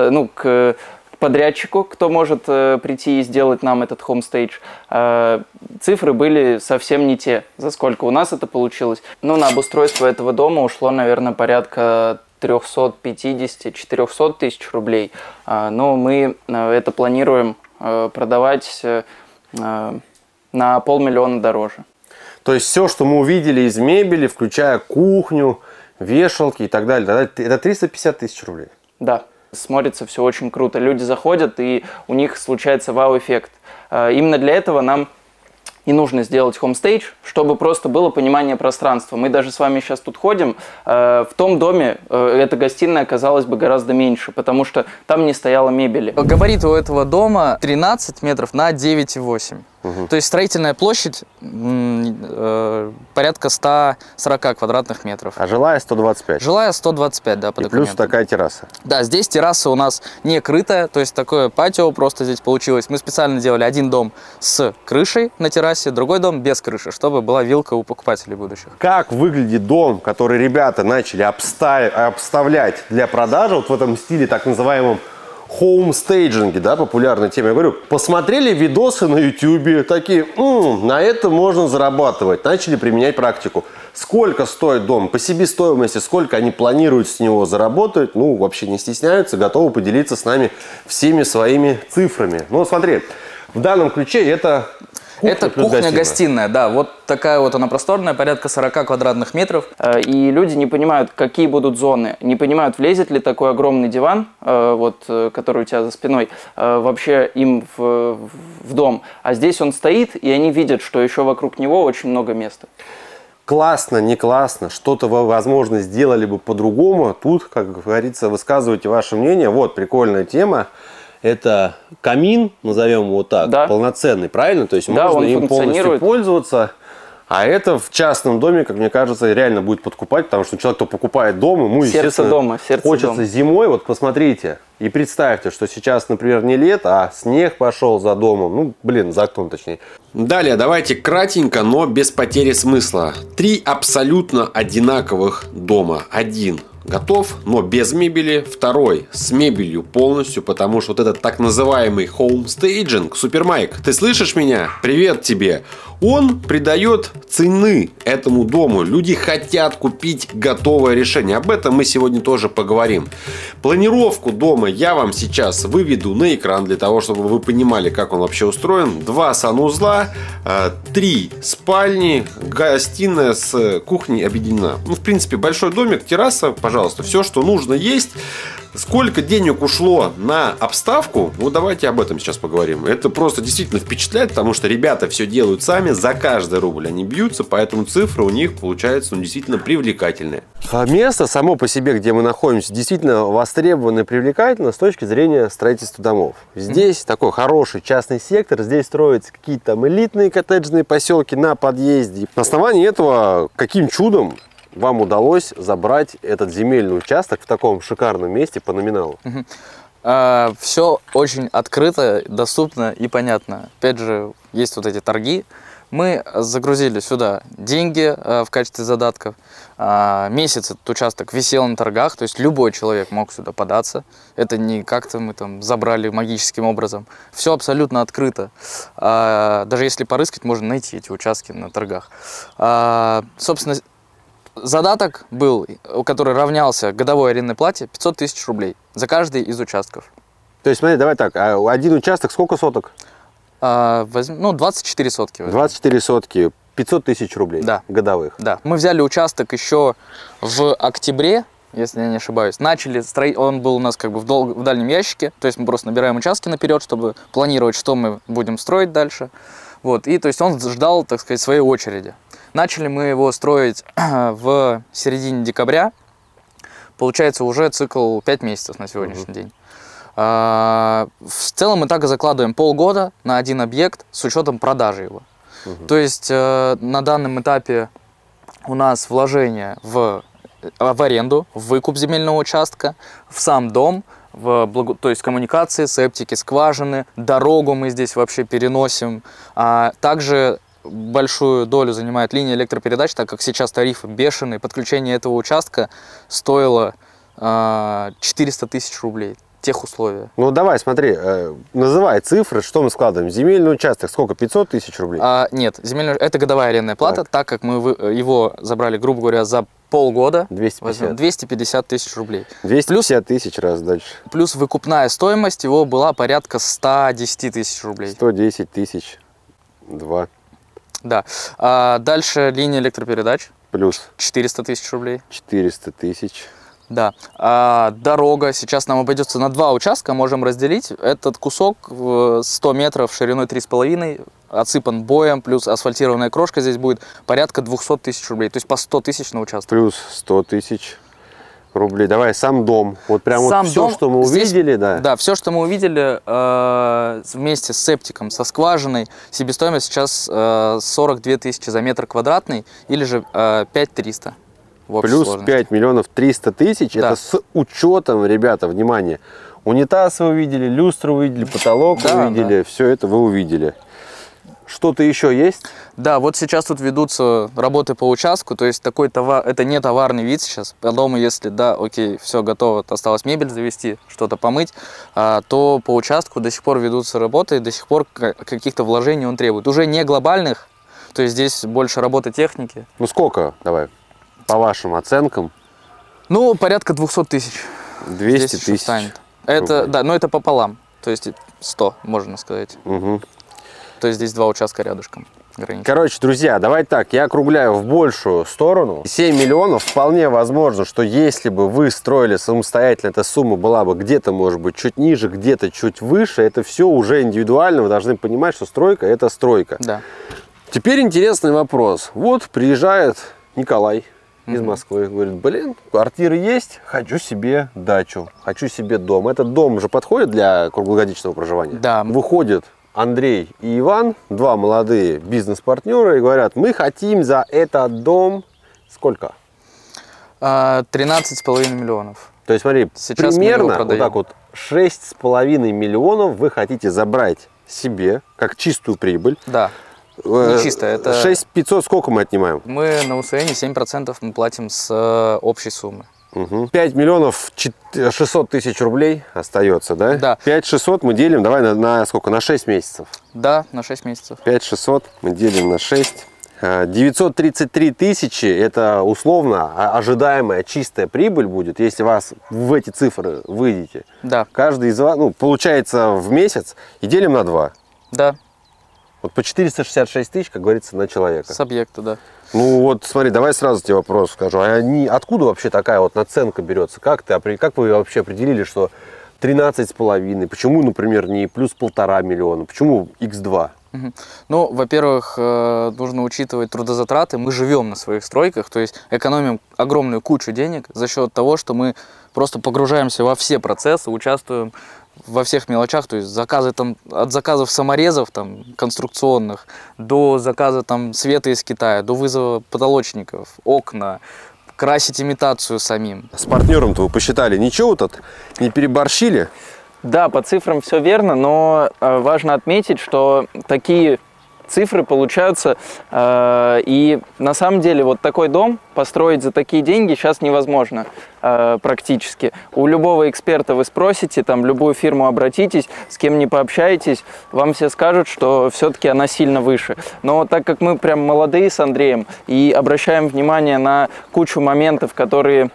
подрядчику, кто может прийти и сделать нам этот homestage. Цифры были совсем не те, за сколько у нас это получилось. Но на обустройство этого дома ушло, наверное, порядка 350-400 тысяч рублей. Но мы это планируем продавать на 500 000 дороже.
То есть все, что мы увидели из мебели, включая кухню, вешалки и так далее, это 350 тысяч рублей?
Да. Смотрится все очень круто. Люди заходят, и у них случается вау-эффект. Именно для этого нам и нужно сделать homestage, чтобы просто было понимание пространства. Мы даже с вами сейчас тут ходим. В том доме эта гостиная оказалась бы гораздо меньше, потому что там не стояло мебели.
Габарит у этого дома 13 метров на 9,8. То есть строительная площадь порядка 140 квадратных метров.
А жилая 125?
Жилая 125, да, по документам.
Плюс такая терраса.
Да, здесь терраса у нас не крытая, то есть такое патио просто здесь получилось. Мы специально делали один дом с крышей на террасе, другой дом без крыши, чтобы была вилка у покупателей будущих.
Как выглядит дом, который ребята начали обставлять для продажи, вот в этом стиле так называемом хоумстейджинге, да, популярная тема. Я говорю, посмотрели видосы на YouTube, такие, на этом можно зарабатывать, начали применять практику. Сколько стоит дом по себестоимости, сколько они планируют с него заработать, ну, вообще не стесняются, готовы поделиться с нами всеми своими цифрами. Ну, смотри, в данном ключе это
кухня-гостиная, да, вот такая вот она просторная, порядка 40 квадратных метров.
И люди не понимают, какие будут зоны, не понимают, влезет ли такой огромный диван, вот, который у тебя за спиной, вообще им в дом. А здесь он стоит, и они видят, что еще вокруг него очень много места.
Классно, не классно, что-то вы, возможно, сделали бы по-другому. Тут, как говорится, высказывайте ваше мнение. Вот прикольная тема. Это камин, назовем его так, да. Полноценный, правильно? То есть
да,
можно им полностью пользоваться. А это в частном доме, как мне кажется, реально будет подкупать, потому что человек, кто покупает дом, ему, естественно, хочется зимой. Вот посмотрите и представьте, что сейчас, например, не лето, а снег пошел за домом. Ну, блин, за окном точнее. Далее, давайте кратенько, но без потери смысла. 3 абсолютно одинаковых дома. Один готов, но без мебели. Второй с мебелью полностью, потому что вот этот так называемый хоумстейджинг, Супермайк, ты слышишь меня? Привет тебе! Он придает цены этому дому. Люди хотят купить готовое решение. Об этом мы сегодня тоже поговорим. Планировку дома я вам сейчас выведу на экран, для того, чтобы вы понимали, как он вообще устроен. 2 санузла, 3 спальни, гостиная с кухней объединена. Ну, в принципе, большой домик, терраса, пожалуйста, все, что нужно, есть. Сколько денег ушло на обставку, ну давайте об этом сейчас поговорим. Это просто действительно впечатляет, потому что ребята все делают сами, за каждый рубль они бьются, поэтому цифры у них получаются действительно привлекательные. А место само по себе, где мы находимся, действительно востребовано и привлекательно с точки зрения строительства домов. Здесь такой хороший частный сектор, здесь строятся какие-то там элитные коттеджные поселки на подъезде. На основании этого каким чудом вам удалось забрать этот земельный участок в таком шикарном месте по номиналу?
Все очень открыто, доступно и понятно. Опять же, есть вот эти торги. Мы загрузили сюда деньги в качестве задатков. Месяц этот участок висел на торгах, то есть любой человек мог сюда податься. Это не как-то мы там забрали магическим образом. Все абсолютно открыто. Даже если порыскать, можно найти эти участки на торгах. Собственно, задаток был, который равнялся годовой арендной плате 500 тысяч рублей за каждый из участков.
То есть, смотри, давай так, один участок сколько соток?
Ну, 24 сотки.
24 сотки, 500 тысяч рублей, да, годовых.
Да, мы взяли участок еще в октябре, если я не ошибаюсь. Начали строить, он был у нас как бы в дальнем ящике, то есть мы просто набираем участки наперед, чтобы планировать, что мы будем строить дальше. Вот, и то есть он ждал, так сказать, своей очереди. Начали мы его строить в середине декабря. Получается, уже цикл 5 месяцев на сегодняшний день. В целом мы так и закладываем полгода на один объект с учетом продажи его. То есть на данном этапе у нас вложение в аренду, в выкуп земельного участка, в сам дом, то есть коммуникации, септики, скважины, дорогу мы здесь вообще переносим. Также большую долю занимает линия электропередач, так как сейчас тарифы бешеные. Подключение этого участка стоило 400 тысяч рублей. Тех условия.
Ну давай, смотри, называй цифры, что мы складываем. Земельный участок сколько? 500 тысяч рублей?
Нет, это годовая арендная плата, так как мы его забрали, грубо говоря, за полгода. 250 тысяч рублей.
250 тысяч раз дальше.
Плюс выкупная стоимость его была порядка 110 тысяч рублей.
110 тысяч. 2.
Да. Дальше линия электропередач.
Плюс
400 тысяч рублей.
400 тысяч.
Да. Дорога сейчас нам обойдется на 2 участка, можем разделить. Этот кусок 100 метров шириной 3,5, отсыпан боем, плюс асфальтированная крошка здесь будет порядка 200 тысяч рублей. То есть по 100 тысяч на участок.
Плюс 100 тысяч. рублей. Давай, сам дом. Вот прям
Сам
вот все,
дом,
что мы
здесь,
увидели, да.
Да, все, что мы увидели вместе с септиком, со скважиной, себестоимость сейчас 42 тысячи за метр квадратный или же 5300 в общей
Плюс
сложности.
5 миллионов 300 тысяч.
Да.
Это с учетом, ребята, внимание. Унитаз вы увидели, люстру увидели, потолок
Да,
увидели. Все это вы увидели. Что-то еще есть?
Да, вот сейчас тут ведутся работы по участку, то есть такой товар, это не товарный вид сейчас. По дому, если, да, окей, все готово, осталось мебель завести, что-то помыть, то по участку до сих пор ведутся работы, и до сих пор каких-то вложений он требует. Уже не глобальных, то есть здесь больше работы техники.
Ну сколько, давай, по вашим оценкам?
Ну, порядка 200 тысяч.
200
Здесь еще
тысяч.
станет. Это, да, но это пополам, то есть 100, можно сказать.
Угу.
То есть здесь два участка рядышком.
Короче, друзья, давайте так, я округляю в большую сторону. 7 миллионов вполне возможно, что если бы вы строили самостоятельно, эта сумма была бы где-то, может быть, чуть ниже, где-то чуть выше. Это все уже индивидуально, вы должны понимать, что стройка – это стройка.
Да.
Теперь интересный вопрос. Вот приезжает Николай из Москвы, говорит, блин, квартиры есть, хочу себе дачу, хочу себе дом. Этот дом же подходит для круглогодичного проживания?
Да.
Выходит Андрей и Иван, два молодые бизнес-партнера, и говорят, мы хотим за этот дом сколько?
13,5 миллионов.
То есть, смотри,
Сейчас мы его
примерно вот
продаем.
так вот 6,5 миллионов вы хотите забрать себе, как чистую прибыль.
Да. Не чисто, это...
6500 сколько мы отнимаем?
Мы на УСН 7% мы платим с общей суммы.
5 миллионов 600 тысяч рублей остается, да?
Да.
5 600 мы делим, давай на сколько? На 6 месяцев.
Да, на 6 месяцев.
5 600 мы делим на 6. 933 тысячи – это условно ожидаемая чистая прибыль будет, если вас в эти цифры выйдете.
Да.
Каждый из вас, ну, получается в месяц, и делим на 2.
Да,
Вот по 466 тысяч, как говорится, на человека.
с объекта, да.
Ну вот смотри, давай сразу тебе вопрос скажу. Откуда вообще такая вот наценка берется? Как вы вообще определили, что 13,5? Почему, например, не плюс 1,5 миллиона? Почему x2?
Ну, во-первых, нужно учитывать трудозатраты. Мы живем на своих стройках, то есть экономим огромную кучу денег за счет того, что мы просто погружаемся во все процессы, участвуем во всех мелочах, то есть заказы там, от заказов саморезов там, конструкционных до заказа там, света из Китая, до вызова потолочников, окна, красить имитацию самим.
С партнером-то вы посчитали, ничего тут не переборщили?
Да, по цифрам все верно, но важно отметить, что такие цифры получаются, и на самом деле вот такой дом построить за такие деньги сейчас невозможно практически. У любого эксперта вы спросите, там любую фирму обратитесь, с кем не пообщаетесь, вам все скажут, что все-таки она сильно выше. Но так как мы прям молодые с Андреем и обращаем внимание на кучу моментов, которые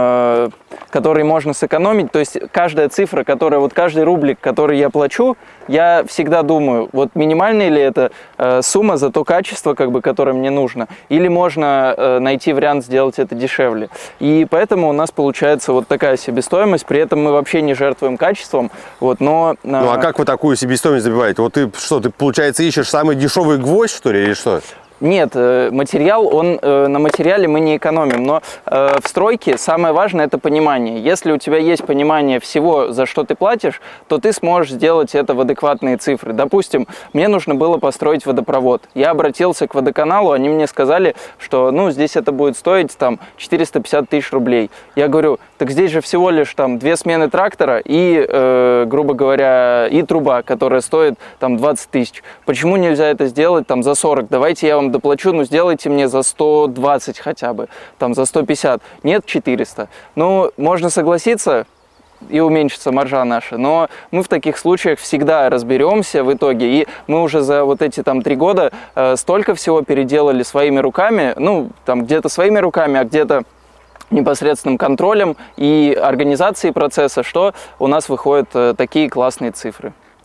можно сэкономить, то есть каждая цифра, вот каждый рублик, который я плачу, я всегда думаю, вот минимальная ли это сумма за то качество, которое мне нужно, или можно найти вариант сделать это дешевле. И поэтому у нас получается вот такая себестоимость, при этом мы вообще не жертвуем качеством. Вот, но,
Ну а как вы такую себестоимость забиваете? Вот ты что, получается, ищешь самый дешевый гвоздь, что ли, или что?
Нет, материал, на материале мы не экономим, но в стройке самое важное – это понимание. Если у тебя есть понимание всего, за что ты платишь, то ты сможешь сделать это в адекватные цифры. Допустим, мне нужно было построить водопровод. Я обратился к водоканалу, они мне сказали, что здесь это будет стоить там 450 тысяч рублей. Я говорю, так здесь же всего лишь там 2 смены трактора и, грубо говоря, и труба, которая стоит там 20 тысяч. Почему нельзя это сделать там за 40? Давайте я вам доплачу, сделайте мне за 120 хотя бы, там за 150. Нет, 400. Можно согласиться и уменьшится маржа наша, но мы в таких случаях всегда разберемся в итоге, и мы уже за вот эти 3 года столько всего переделали своими руками, где-то своими руками, а где-то непосредственным контролем и организацией процесса, что у нас выходят такие классные цифры.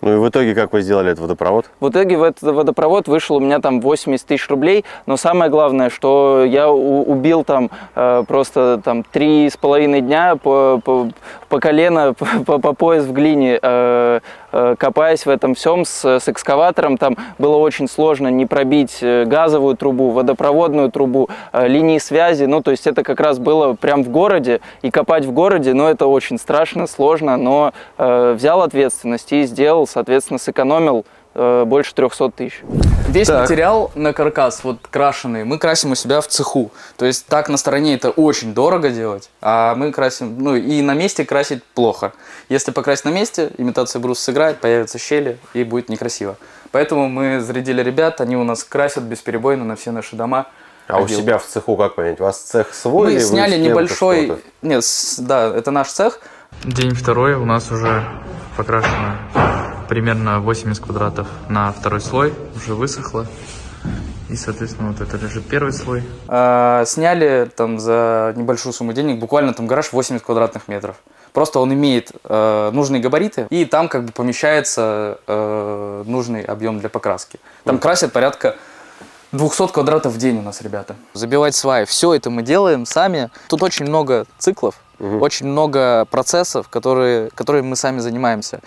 Ну и в итоге как вы сделали этот водопровод?
В итоге в этот водопровод вышел у меня там 80 тысяч рублей, но самое главное, что я убил там просто там 3,5 дня по колено, по пояс в глине, копаясь в этом всем с экскаватором. Там было очень сложно не пробить газовую трубу, водопроводную трубу, линии связи. Ну, то есть это как раз было прям в городе, и копать в городе, ну, это очень страшно, сложно, но взял ответственность и сделал, соответственно, сэкономил больше 300 тысяч.
Весь материал на каркас, вот крашеный, мы красим у себя в цеху. То есть так на стороне это очень дорого делать, а мы красим, ну и на месте красить плохо. Если покрасить на месте, имитация брус сыграет, появятся щели и будет некрасиво. Поэтому мы зарядили ребят, они у нас красят бесперебойно на все наши дома.
А у себя в цеху как понять? У вас цех свой?
Мы
или
сняли
вы
небольшой... Нет, да, это наш цех. День второй, у нас уже покрашено примерно 80 квадратов на второй слой, уже высохло. И, соответственно, вот это лежит первый слой. Сняли там за небольшую сумму денег, буквально там гараж 80 квадратных метров. Просто он имеет нужные габариты, и там как бы помещается нужный объем для покраски. Там красят порядка 200 квадратов в день у нас, ребята. Забивать сваи, все это мы делаем сами. Тут очень много циклов, очень много процессов, которыми мы сами занимаемся.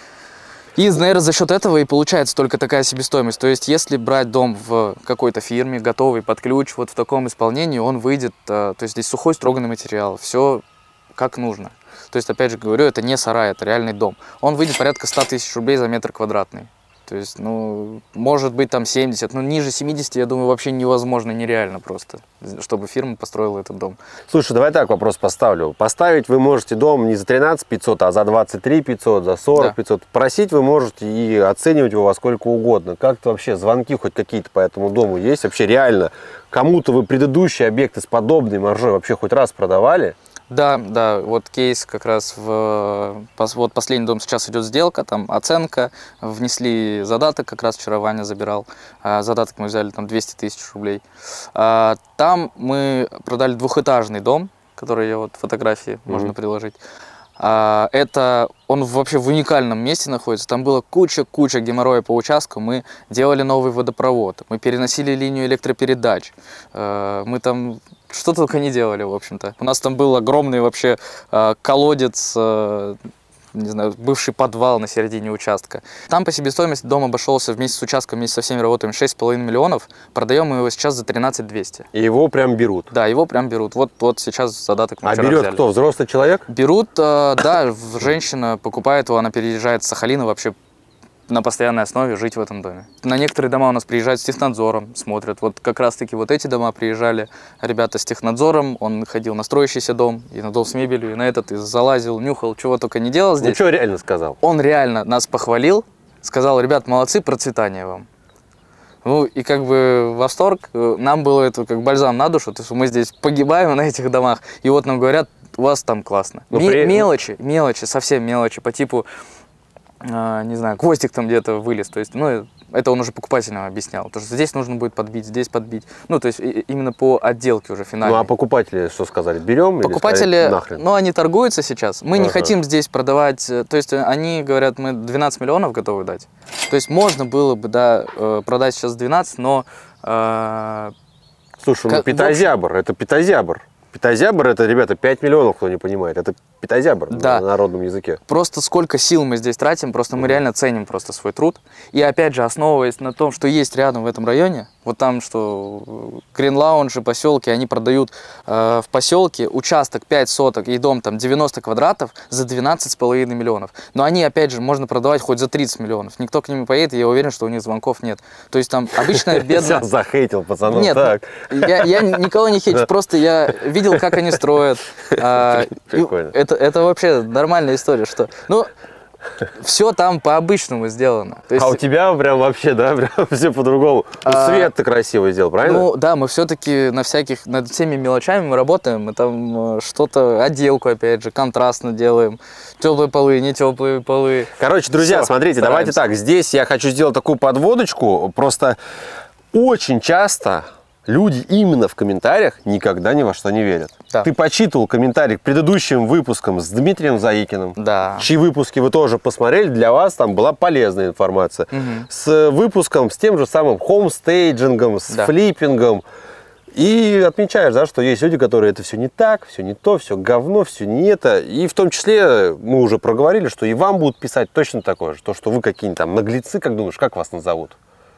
И, наверное, за счет этого и получается только такая себестоимость. То есть, если брать дом в какой-то фирме, готовый под ключ, вот в таком исполнении, он выйдет, то есть здесь сухой строганный материал, все как нужно. То есть, опять же говорю, это не сарай, это реальный дом. Он выйдет порядка 100 тысяч рублей за метр квадратный. То есть, ну, может быть там 70, но ниже 70, я думаю, вообще невозможно, нереально просто, чтобы фирма построила этот дом.
Слушай, давай так вопрос поставлю. Поставить вы можете дом не за 13 500, а за 23 500, за 40 500. Просить вы можете и оценивать его во сколько угодно. Как-то вообще звонки хоть какие-то по этому дому есть? Вообще реально кому-то вы предыдущие объекты с подобной маржой вообще хоть раз продавали?
Да, да, вот кейс как раз вот последний дом, сейчас идет сделка, там оценка, внесли задаток, как раз вчера Ваня забирал, задаток мы взяли там 200 тысяч рублей. Там мы продали двухэтажный дом, который вот фотографии можно приложить. Это он вообще в уникальном месте находится, там было куча геморроя по участку, мы делали новый водопровод, мы переносили линию электропередач, мы там что только не делали, в общем-то. У нас там был огромный вообще колодец, не знаю, бывший подвал на середине участка. Там по себестоимости дом обошелся вместе с участком, вместе со всеми работами 6,5 миллионов. Продаем мы его сейчас за 13 200.
И его прям берут?
Да, его прям берут. Вот сейчас задаток мы вчера
берет
взяли.
Кто, взрослый человек?
Берут, да, женщина покупает его, она переезжает с Сахалина вообще на постоянной основе жить в этом доме. На некоторые дома у нас приезжают с технадзором, смотрят. Вот как раз-таки вот эти дома приезжали ребята с технадзором. Он ходил на строящийся дом, и на дом с мебелью, и на этот, и залазил, нюхал, чего только не делал здесь.
Ну, что реально сказал?
Он реально нас похвалил, сказал: ребят, молодцы, процветания вам. Ну, и как бы восторг. Нам было это как бальзам на душу, то есть мы здесь погибаем на этих домах, и вот нам говорят: у вас там классно. Мелочи, совсем мелочи, по типу, не знаю, гвоздик там где-то вылез, то есть, ну, это он уже покупателям объяснял, потому что здесь нужно будет подбить, здесь подбить, ну, то есть именно по отделке уже финальной. Ну,
а покупатели что сказали, берем?
Покупатели,
или нахрен?
Ну, они торгуются сейчас, мы не хотим здесь продавать, то есть они говорят, мы 12 миллионов готовы дать, то есть можно было бы, да, продать сейчас 12, но...
Слушай, ну, питозябр, это питозябр. Питозябр — это, ребята, 5 миллионов, кто не понимает. Это питозябр на народном языке.
Просто сколько сил мы здесь тратим, просто мы реально ценим просто свой труд. И опять же, основываясь на том, что есть рядом в этом районе, вот там, что Грин-лаунжи, поселки, они продают в поселке участок 5 соток и дом там 90 квадратов за 12,5 миллионов. Но они, опять же, можно продавать хоть за 30 миллионов. Никто к ним поедет, и я уверен, что у них звонков нет. То есть там обычная бедная...
Сейчас захейтил, пацанов.
Нет, я никого не хейчу, просто я видел, как они строят.
Прикольно.
Это вообще нормальная история, что... Ну, все там по-обычному сделано. То есть...
А у тебя прям вообще, да, прям все по-другому. Свет-то красиво сделал, правильно?
Ну, да, мы все-таки над всеми мелочами мы работаем. Мы там что-то, отделку, опять же, контрастно делаем. Теплые полы, не теплые полы.
Короче, друзья, смотрите, давайте так. Здесь я хочу сделать такую подводочку. Просто очень часто люди именно в комментариях никогда ни во что не верят.
Да.
Ты почитывал комментарии к предыдущим выпускам с Дмитрием Заикиным,
Да.
чьи выпуски вы тоже посмотрели, для вас там была полезная информация. С выпуском, с тем же самым хоумстейджингом, с флиппингом. И отмечаешь, да, что есть люди, которые это все не так, все не то, все говно, все не это. И в том числе мы уже проговорили, что и вам будут писать точно такое же. То, что вы какие-нибудь там наглецы, как думаешь, как вас назовут?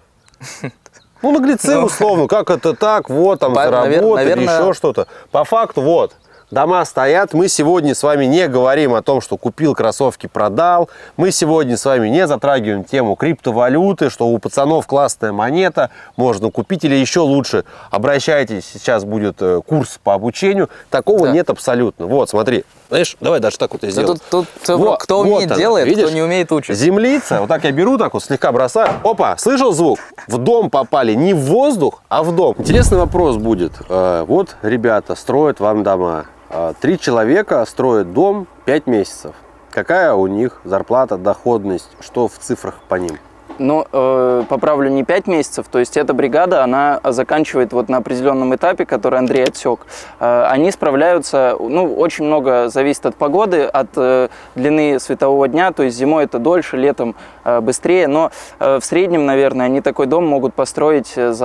Ну, наглецы, условно, как это так, вот, там, заработали, еще что-то. По факту, вот, дома стоят. Мы сегодня с вами не говорим о том, что купил кроссовки, продал. Мы сегодня с вами не затрагиваем тему криптовалюты, что у пацанов классная монета, можно купить, или еще лучше, обращайтесь, сейчас будет курс по обучению. Такого нет абсолютно. Вот, смотри. Знаешь, давай даже так вот я сделаю.
Тут вот, кто умеет, вот делает, видишь? Кто не умеет, учит.
Землица, вот так я беру, так вот слегка бросаю. Опа, слышал звук? В дом попали, не в воздух, а в дом. Интересный вопрос будет. Вот ребята строят вам дома. 3 человека строят дом 5 месяцев. Какая у них зарплата, доходность, что в цифрах по ним?
Ну, поправлю, не 5 месяцев, то есть эта бригада, она заканчивает вот на определенном этапе, который Андрей отсек. Они справляются, ну, очень много зависит от погоды, от длины светового дня, то есть зимой это дольше, летом быстрее, но в среднем, наверное, они такой дом могут построить за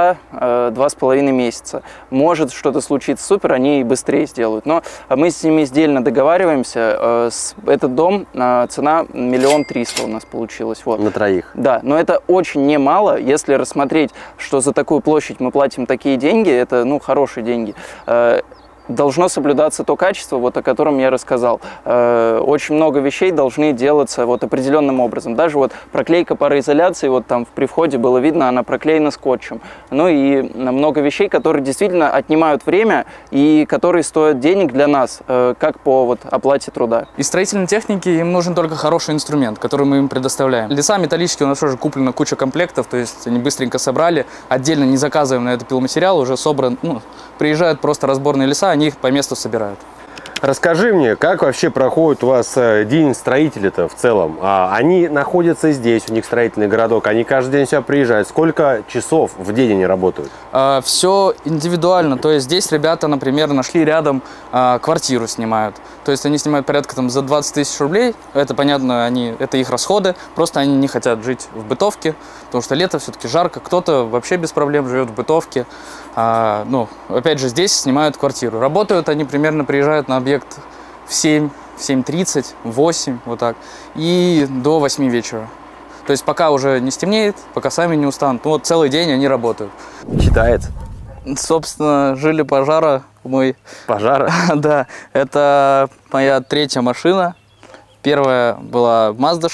2-2,5 месяца. Может что-то случиться супер, они и быстрее сделают, но мы с ними сдельно договариваемся, этот дом, цена 1 300 000 у нас получилась. Вот.
На троих.
Да, но это очень немало, если рассмотреть, что за такую площадь мы платим такие деньги, это, ну, хорошие деньги. Должно соблюдаться то качество, вот, о котором я рассказал. Очень много вещей должны делаться вот определенным образом. Даже вот проклейка пароизоляции, вот там при входе было видно, она проклеена скотчем. Ну и много вещей, которые действительно отнимают время и которые стоят денег для нас, как по вот оплате труда.
Из строительной техники им нужен только хороший инструмент, который мы им предоставляем. Леса металлические у нас уже куплено куча комплектов, то есть они быстренько собрали, отдельно не заказываем на это пиломатериал, уже собран, ну, приезжают просто разборные леса, они их по месту собирают.
Расскажи мне, как вообще проходит у вас день строителя-то в целом? Они находятся здесь, у них строительный городок, они каждый день сюда приезжают. Сколько часов в день они работают?
Все индивидуально. То есть здесь ребята, например, нашли рядом квартиру снимают. То есть они снимают порядка там за 20 000 рублей. Это понятно, это их расходы. Просто они не хотят жить в бытовке, потому что лето все-таки жарко. Кто-то вообще без проблем живет в бытовке. Ну, опять же, здесь снимают квартиру. Работают они примерно, приезжают на объект в 7, в 7:30, в 8, вот так, и до 8 вечера. То есть пока уже не стемнеет, пока сами не устанут, ну, вот целый день они работают.
Читает.
Собственно, жили пожара мой.
Пожара?
Да, это моя 3-я машина. Первая была Mazda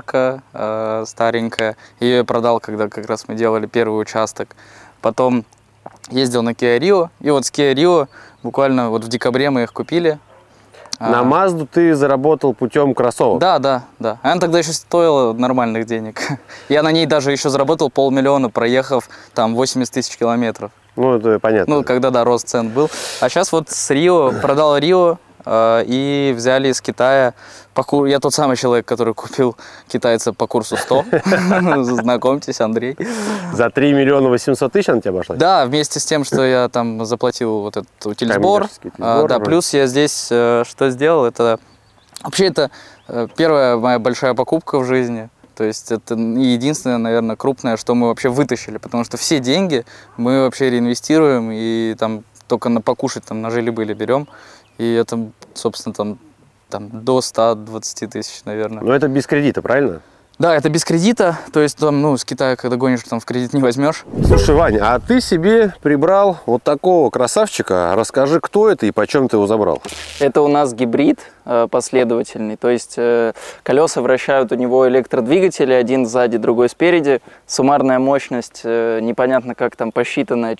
6, старенькая. Ее я продал, когда как раз мы делали первый участок. Потом ездил на Kia Rio, и вот с Kia Rio буквально вот в декабре мы их купили.
На Mazda ты заработал путем кроссовок?
Да. Она тогда еще стоила нормальных денег. Я на ней даже еще заработал 500 000, проехав там 80 000 километров.
Ну, это понятно.
Ну, когда, да, рост цен был. А сейчас вот с Рио, продал Рио, и взяли из Китая. Я тот самый человек, который купил китайца по курсу 100. Знакомьтесь, Андрей.
За 3 800 000 она тебе обошлась?
Да, вместе с тем, что я там заплатил вот этот утильсбор. Да, плюс я здесь что сделал, это... Вообще, это первая моя большая покупка в жизни. То есть это единственное, наверное, крупное, что мы вообще вытащили. Потому что все деньги мы вообще реинвестируем и там только на покушать, там, на жили-были берем. И это, собственно, там до 120 000, наверное.
Но это без кредита, правильно?
Да, это без кредита. То есть, там, ну, с Китая, когда гонишь, там в кредит не возьмешь.
Слушай, Ваня, а ты себе прибрал вот такого красавчика. Расскажи, кто это и почем ты его забрал?
Это у нас гибрид последовательный, то есть колеса вращают у него электродвигатели, один сзади, другой спереди. Суммарная мощность, непонятно как там посчитанная,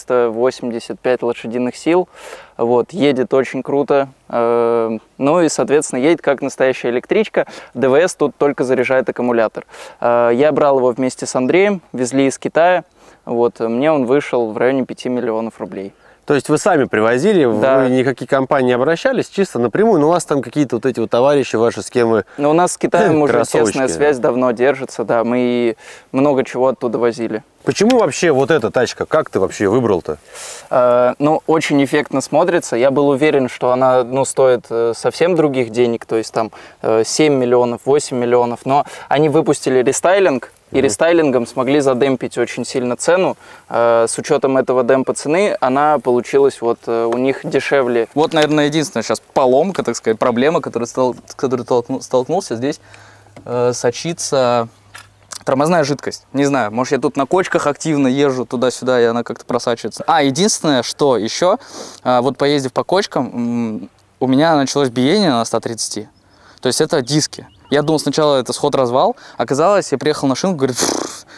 485 лошадиных сил. Вот, едет очень круто. Ну и, соответственно, едет как настоящая электричка. ДВС тут только заряжает аккумулятор. Я брал его вместе с Андреем, везли из Китая. Вот, мне он вышел в районе 5 миллионов рублей.
То есть вы сами привозили,
Да.
вы никакие компании не обращались, чисто напрямую, но у вас там какие-то вот эти вот товарищи ваши, с кем вы...
Но у нас с Китаем уже
Кроссовочки.
тесная связь давно держится, да, мы и много чего оттуда возили.
Почему вообще вот эта тачка? Как ты вообще выбрал-то?
Ну, очень эффектно смотрится. Я был уверен, что она, ну, стоит совсем других денег, то есть там 7 миллионов, 8 миллионов, но они выпустили рестайлинг, и рестайлингом смогли задемпить очень сильно цену. С учетом этого демпа цены она получилась вот у них дешевле.
Вот, наверное, единственная сейчас поломка, так сказать, проблема, с которой столкнулся. Здесь сочится тормозная жидкость. Не знаю, может, я тут на кочках активно езжу туда-сюда, и она как-то просачивается. Единственное, что еще, вот поездив по кочкам, у меня началось биение на 130. То есть это диски. Я думал сначала это сход-развал, оказалось, я приехал на шинку, говорит,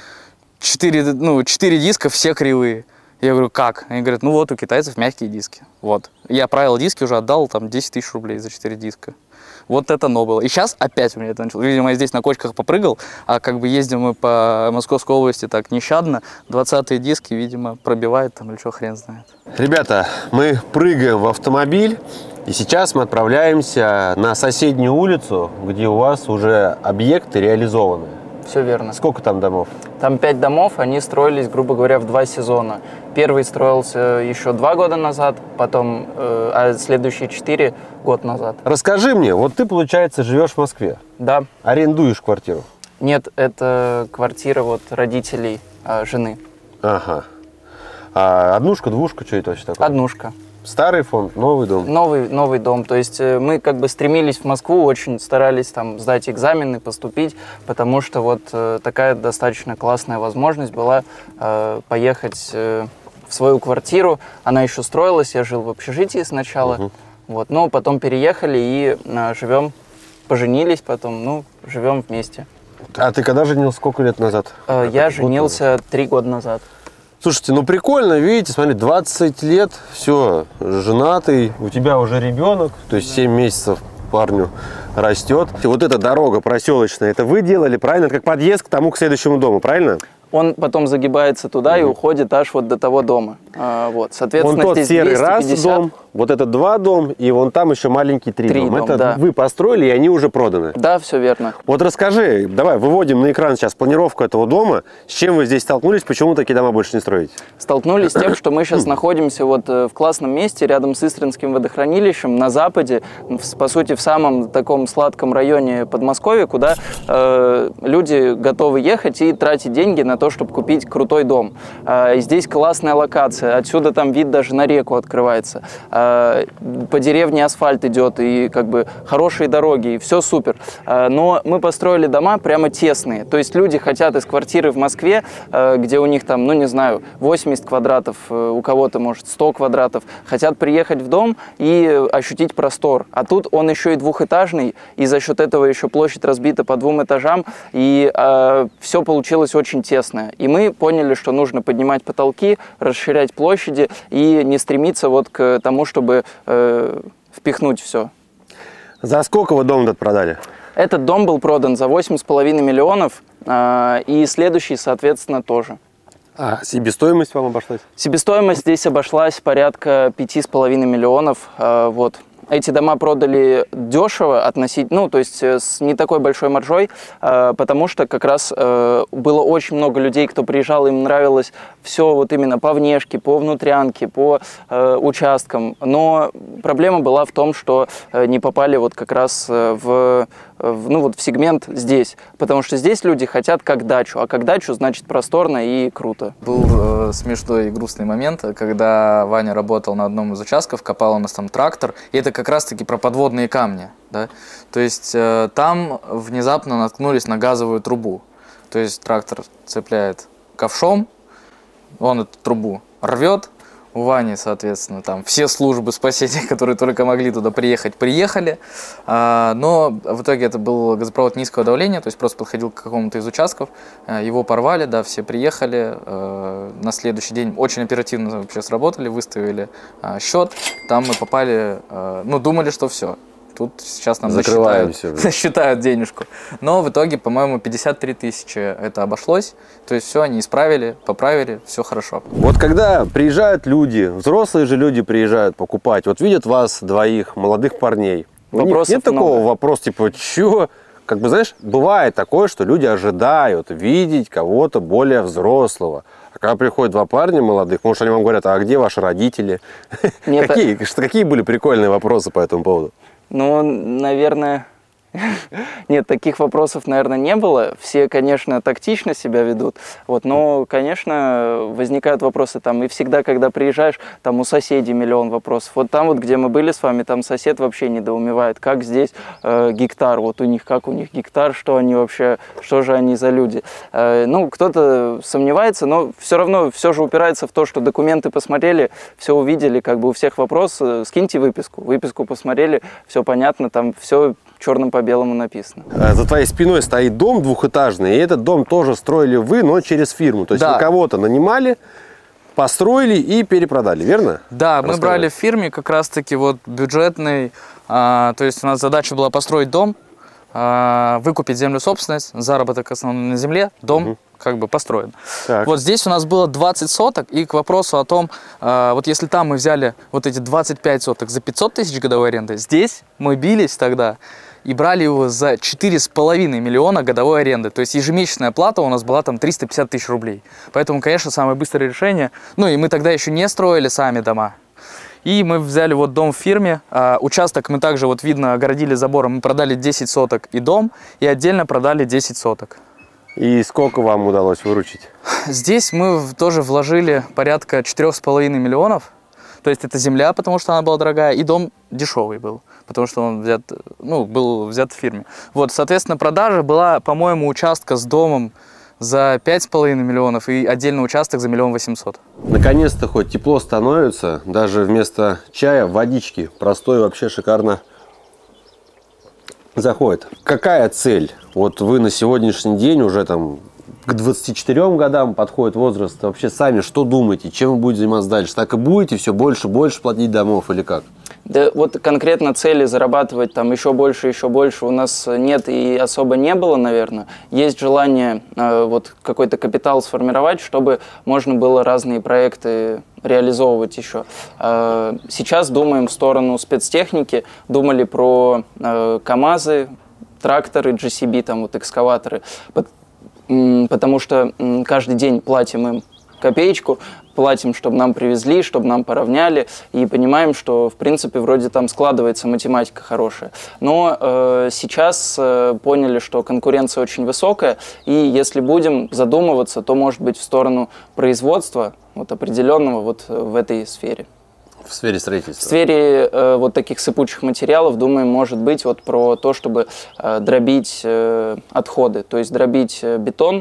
4 диска, все кривые. Я говорю, как? Они говорят, ну вот у китайцев мягкие диски. Вот. Я правил диски, уже отдал там 10 тысяч рублей за 4 диска. Вот это но было. И сейчас опять у меня это началось. Видимо, я здесь на кочках попрыгал, а как бы ездим мы по Московской области так нещадно. 20-е диски, видимо, пробивает там или что, хрен знает.
Ребята, мы прыгаем в автомобиль, и сейчас мы отправляемся на соседнюю улицу, где у вас уже объекты реализованы.
Все верно.
Сколько там домов?
Там 5 домов, они строились, грубо говоря, в 2 сезона. Первый строился еще 2 года назад, потом, а следующие 4 год назад.
Расскажи мне, вот ты, получается, живешь в Москве,
Да.
арендуешь квартиру?
Нет, это квартира вот родителей жены.
Ага. А однушка, двушка, что это вообще такое?
Однушка.
Старый фонд, новый дом?
Новый дом. То есть мы как бы стремились в Москву, очень старались там сдать экзамены, поступить, потому что вот такая достаточно классная возможность была поехать в свою квартиру. Она еще строилась, я жил в общежитии сначала, вот, но потом переехали и живем, поженились потом, ну, живем вместе.
А ты когда женился, сколько лет назад?
Я женился 3 года назад.
Слушайте, ну прикольно, видите, смотри, 20 лет, все, женатый, у тебя уже ребенок, то есть 7 месяцев парню растет. И вот эта дорога проселочная, это вы делали, правильно? Это как подъезд к тому, к следующему дому, правильно?
Он потом загибается туда и уходит аж вот до того дома. Вот, соответственно,
Вон тот
здесь
серый
250...
раз дом, вот это 2 дом, и вон там еще маленький 3
3
дома.
дом,
Это
да.
вы построили, и они уже проданы.
Да, все верно.
Вот расскажи, давай выводим на экран сейчас планировку этого дома. С чем вы здесь столкнулись, почему такие дома больше не строите?
Столкнулись с тем, что мы сейчас находимся вот в классном месте, рядом с Истринским водохранилищем, на западе, по сути, в самом таком сладком районе Подмосковья, куда люди готовы ехать и тратить деньги на то, чтобы купить крутой дом. И здесь классная локация, отсюда там вид даже на реку открывается. По деревне асфальт идет, и как бы хорошие дороги, и все супер. Но мы построили дома прямо тесные, то есть люди хотят из квартиры в Москве, где у них там, ну не знаю, 80 квадратов, у кого-то может 100 квадратов, хотят приехать в дом и ощутить простор. А тут он еще и двухэтажный, и за счет этого еще площадь разбита по 2 этажам, и все получилось очень тесно. И мы поняли, что нужно поднимать потолки, расширять площади и не стремиться вот к тому, чтобы впихнуть все.
За сколько вы дом этот продали?
Этот дом был продан за 8,5 миллионов, и следующий, соответственно, тоже.
А себестоимость вам обошлась?
Себестоимость здесь обошлась порядка 5,5 миллионов. Вот. Эти дома продали дешево относительно, ну, то есть с не такой большой маржой, потому что как раз было очень много людей, кто приезжал, им нравилось все вот именно по внешке, по внутрянке, по участкам. Но проблема была в том, что не попали вот как раз в сегмент здесь, потому что здесь люди хотят как дачу, а как дачу значит просторно и круто.
Был смешной и грустный момент, когда Ваня работал на одном из участков, копал у нас там трактор, и это как раз-таки про подводные камни, да? То есть там внезапно наткнулись на газовую трубу, то есть трактор цепляет ковшом, он эту трубу рвет, у Вани, соответственно, там все службы спасения, которые только могли туда приехать, приехали. Но в итоге это был газопровод низкого давления, то есть просто подходил к какому-то из участков. Его порвали, да, все приехали. На следующий день очень оперативно вообще сработали, выставили счет. Там мы попали, ну, думали, что все. тут сейчас нам
закрываем
насчитают денежку. Но в итоге, по-моему, 53 тысячи это обошлось. То есть все, они исправили, поправили, все хорошо.
Вот когда приезжают люди, взрослые же люди приезжают покупать, вот видят вас двоих, молодых парней, у них нет такого вопроса, типа, чё? Как бы, знаешь, бывает такое, что люди ожидают видеть кого-то более взрослого. А когда приходят два парня молодых, может, они вам говорят, а где ваши родители? Какие были прикольные вопросы по этому поводу?
Ну, наверное... Нет, таких вопросов, наверное, не было. Все, конечно, тактично себя ведут. Вот, но, конечно, возникают вопросы там. И всегда, когда приезжаешь, там у соседей миллион вопросов. Вот там, вот, где мы были с вами, там сосед вообще недоумевает, как здесь гектар. Вот у них, как у них гектар, что они вообще, что же они за люди. Ну, кто-то сомневается, но все равно все же упирается в то, что документы посмотрели, все увидели, как бы у всех вопрос, скиньте выписку. Выписку посмотрели, все понятно, там все черным по белому написано.
За твоей спиной стоит дом двухэтажный, и этот дом тоже строили вы, но через фирму. То есть вы кого-то нанимали, построили и перепродали, верно?
Да, мы брали в фирме как раз-таки вот бюджетный, то есть у нас задача была построить дом, выкупить землю собственность, заработок основной на земле, дом как бы построен. Так. Вот здесь у нас было 20 соток, и к вопросу о том, вот если там мы взяли вот эти 25 соток за 500 тысяч годовой аренды, здесь мы бились тогда и брали его за 4,5 миллиона годовой аренды. То есть ежемесячная плата у нас была там 350 тысяч рублей. Поэтому, конечно, самое быстрое решение. Ну и мы тогда еще не строили сами дома. И мы взяли вот дом в фирме. Участок мы также, вот видно, огородили забором. Мы продали 10 соток и дом, и отдельно продали 10 соток.
И сколько вам удалось выручить?
Здесь мы тоже вложили порядка 4,5 миллионов. То есть это земля, потому что она была дорогая, и дом дешевый был, потому что он взят, ну, был взят в фирме. Вот, соответственно, продажа была, по-моему, участка с домом за 5,5 миллионов и отдельный участок за 1 800 000.
Наконец-то хоть тепло становится, даже вместо чая водички простой вообще шикарно заходит. Какая цель? Вот вы на сегодняшний день уже там к 24 годам подходит возраст. Вообще сами что думаете? Чем вы будете заниматься дальше? Так и будете все больше и больше платить домов или как?
Да вот конкретно цели зарабатывать там еще больше у нас нет и особо не было, наверное. Есть желание вот какой-то капитал сформировать, чтобы можно было разные проекты реализовывать еще. Сейчас думаем в сторону спецтехники, думали про КАМАЗы, тракторы, GCB, там вот экскаваторы, потому что каждый день платим им копеечку, платим, чтобы нам привезли, чтобы нам поравняли, и понимаем, что, в принципе, вроде там складывается математика хорошая. Но сейчас поняли, что конкуренция очень высокая, и если будем задумываться, то, может быть, в сторону производства вот, определенного вот в этой сфере.
В сфере строительства? В
сфере вот таких сыпучих материалов, думаем, может быть, вот про то, чтобы дробить отходы, то есть дробить бетон,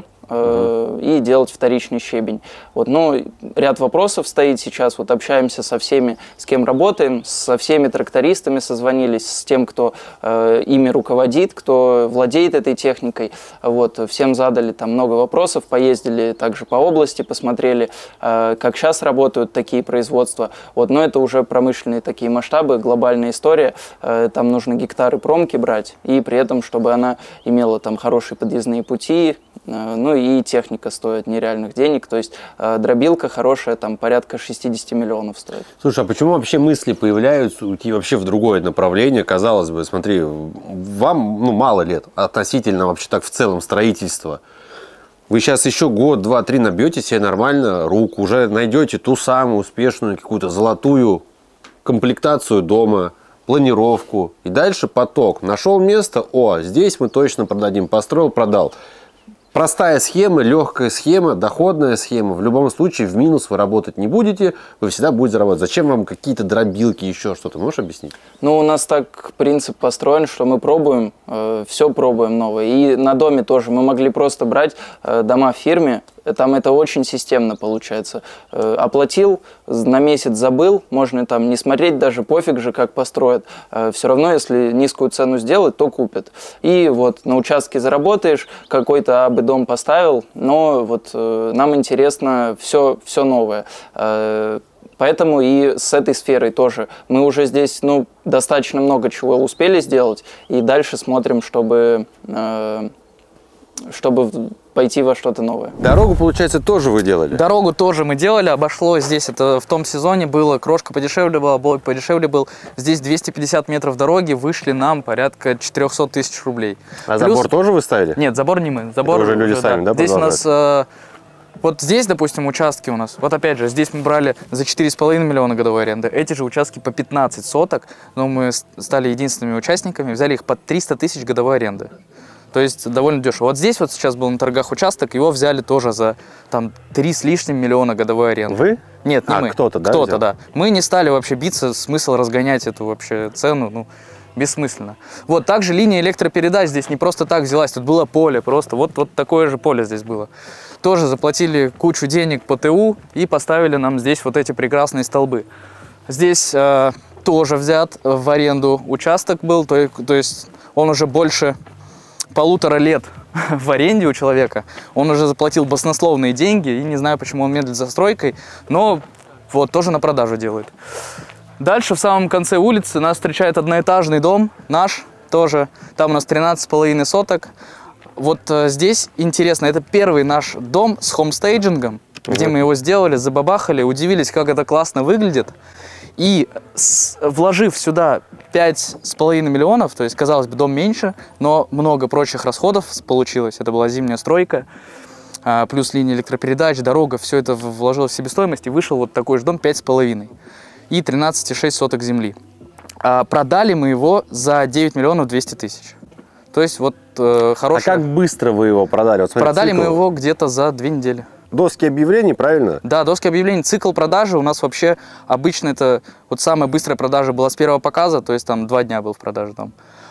и делать вторичный щебень. Вот, ну, ряд вопросов стоит сейчас, вот общаемся со всеми, с кем работаем, со всеми трактористами созвонились, с тем, кто ими руководит, кто владеет этой техникой. Вот, всем задали там много вопросов, поездили также по области, посмотрели, как сейчас работают такие производства. Вот, но это уже промышленные такие масштабы, глобальная история, там нужно гектары промки брать, и при этом, чтобы она имела там хорошие подъездные пути, ну и техника стоит нереальных денег, то есть дробилка хорошая, там порядка 60 миллионов стоит.
Слушай, а почему вообще мысли появляются уйти вообще в другое направление? Казалось бы, смотри, вам ну, мало лет относительно вообще так в целом строительства. Вы сейчас еще год, два, три набьете себе нормально руку, уже найдете ту самую успешную какую-то золотую комплектацию дома, планировку. И дальше поток. Нашел место, о, здесь мы точно продадим. Построил, продал. Простая схема, легкая схема, доходная схема. В любом случае в минус вы работать не будете, вы всегда будете заработать. Зачем вам какие-то дробилки, еще что-то? Можешь объяснить?
Ну, у нас так принцип построен, что мы пробуем, все пробуем новое. И на доме тоже мы могли просто брать дома в фирме, там это очень системно получается. Оплатил, на месяц забыл, можно там не смотреть даже, пофиг же, как построят. Все равно, если низкую цену сделать, то купят. И вот на участке заработаешь, какой-то абы дом поставил, но вот нам интересно все новое. Поэтому и с этой сферой тоже. Мы уже здесь, ну, достаточно много чего успели сделать, и дальше смотрим, чтобы пойти во что-то новое.
Дорогу, получается, тоже вы делали?
Дорогу тоже мы делали, обошлось здесь, это в том сезоне было, крошка подешевле была, бой подешевле был. Здесь 250 метров дороги, вышли нам порядка 400 тысяч рублей.
А забор тоже вы ставили?
Нет, забор не мы. Забор
это уже люди сами, да,
Здесь у нас, вот здесь, допустим, участки у нас, вот опять же, здесь мы брали за 4,5 миллиона годовой аренды, эти же участки по 15 соток, но мы стали единственными участниками, взяли их под 300 тысяч годовой аренды. То есть довольно дешево. Вот здесь вот сейчас был на торгах участок, его взяли тоже за там 3 с лишним миллиона годовой аренды.
Вы?
Нет, не мы.
Кто-то, да?
Кто-то, да. Мы не стали вообще биться, смысл разгонять эту вообще цену, ну, бессмысленно. Вот, также линия электропередач здесь не просто так взялась, тут было поле просто, вот такое же поле здесь было. Тоже заплатили кучу денег по ТУ и поставили нам здесь вот эти прекрасные столбы. Здесь тоже взят в аренду участок был, то есть он уже больше 1,5 лет в аренде у человека. Он уже заплатил баснословные деньги, и не знаю, почему он медлит с застройкой, но вот тоже на продажу делает. Дальше в самом конце улицы нас встречает одноэтажный дом, наш тоже. Там у нас 13,5 соток. Вот здесь интересно, это первый наш дом с хомстейджингом, где мы его сделали, забабахали, удивились, как это классно выглядит. И вложив сюда 5,5 миллионов, то есть, казалось бы, дом меньше, но много прочих расходов получилось. Это была зимняя стройка, плюс линия электропередач, дорога, все это вложилось в себестоимость, и вышел вот такой же дом 5,5 и 13,6 соток земли. Продали мы его за 9 миллионов 200 тысяч. То есть вот хороший...
А как быстро вы его продали? Вот, смотрите,
продали
цикл.
Мы его где-то за 2 недели.
Доски объявлений, правильно?
Да, доски объявлений. Цикл продажи у нас вообще обычно это... Вот самая быстрая продажа была с первого показа, то есть там 2 дня был в продаже там.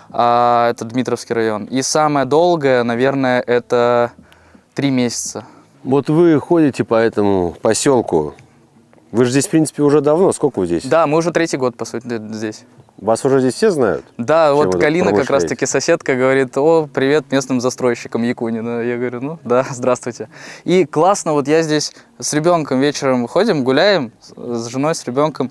Это Дмитровский район. И самая долгая, наверное, это 3 месяца.
Вот вы ходите по этому поселку. Вы же здесь, в принципе, уже давно. Сколько вы здесь?
Да, мы уже 3-й год, по сути, здесь.
Вас уже здесь все знают?
Да,
чем
вот Галина, как раз-таки соседка, говорит: о, привет местным застройщикам Якунина. Я говорю: ну да, здравствуйте. И классно, вот я здесь с ребенком вечером ходим, гуляем с женой, с ребенком,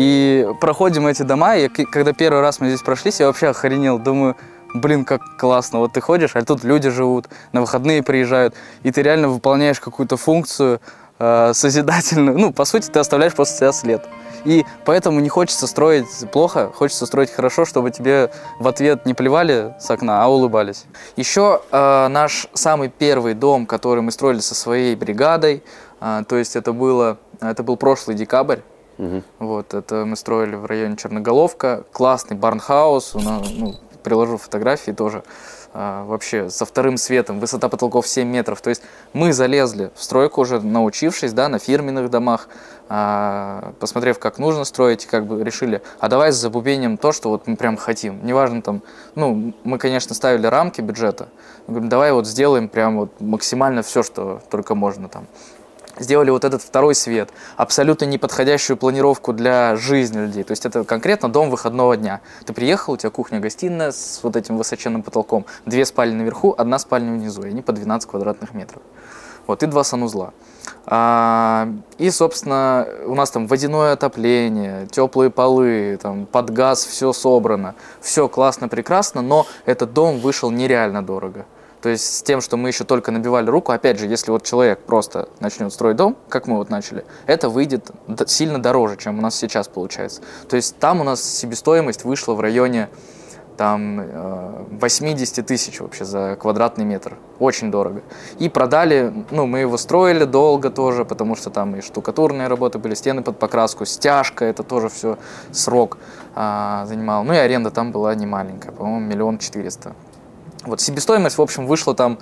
и проходим эти дома, и когда первый раз мы здесь прошлись, я вообще охренел, думаю, блин, как классно, вот ты ходишь, а тут люди живут, на выходные приезжают, и ты реально выполняешь какую-то функцию созидательную, ну, по сути, ты оставляешь после себя след. И поэтому не хочется строить плохо, хочется строить хорошо, чтобы тебе в ответ не плевали с окна, а улыбались. Еще наш самый первый дом, который мы строили со своей бригадой, то есть это был прошлый декабрь. Вот, это мы строили в районе Черноголовка, классный барнхаус, ну, приложу фотографии тоже. Вообще со вторым светом, высота потолков 7 метров. То есть мы залезли в стройку уже, научившись, да, на фирменных домах, посмотрев, как нужно строить, как бы решили, а давай забубеним то, что вот мы прям хотим. Неважно там, ну, мы, конечно, ставили рамки бюджета, мы говорим, давай вот сделаем прям вот максимально все, что только можно там. Сделали вот этот второй свет, абсолютно неподходящую планировку для жизни людей. То есть это конкретно дом выходного дня. Ты приехал, у тебя кухня-гостиная с вот этим высоченным потолком, 2 спальни наверху, 1 спальня внизу, и они по 12 квадратных метров. Вот, и 2 санузла. И, собственно, у нас там водяное отопление, теплые полы, там, под газ все собрано. Все классно, прекрасно, но этот дом вышел нереально дорого. То есть с тем, что мы еще только набивали руку, опять же, если вот человек просто начнет строить дом, как мы вот начали, это выйдет сильно дороже, чем у нас сейчас получается. То есть там у нас себестоимость вышла в районе там 80 тысяч вообще за квадратный метр. Очень дорого. И продали, ну, мы его строили долго тоже, потому что там и штукатурные работы были, стены под покраску, стяжка, это тоже все срок занимало. Ну и аренда там была не маленькая, по-моему, 1 400 000. Вот себестоимость, в общем, вышла там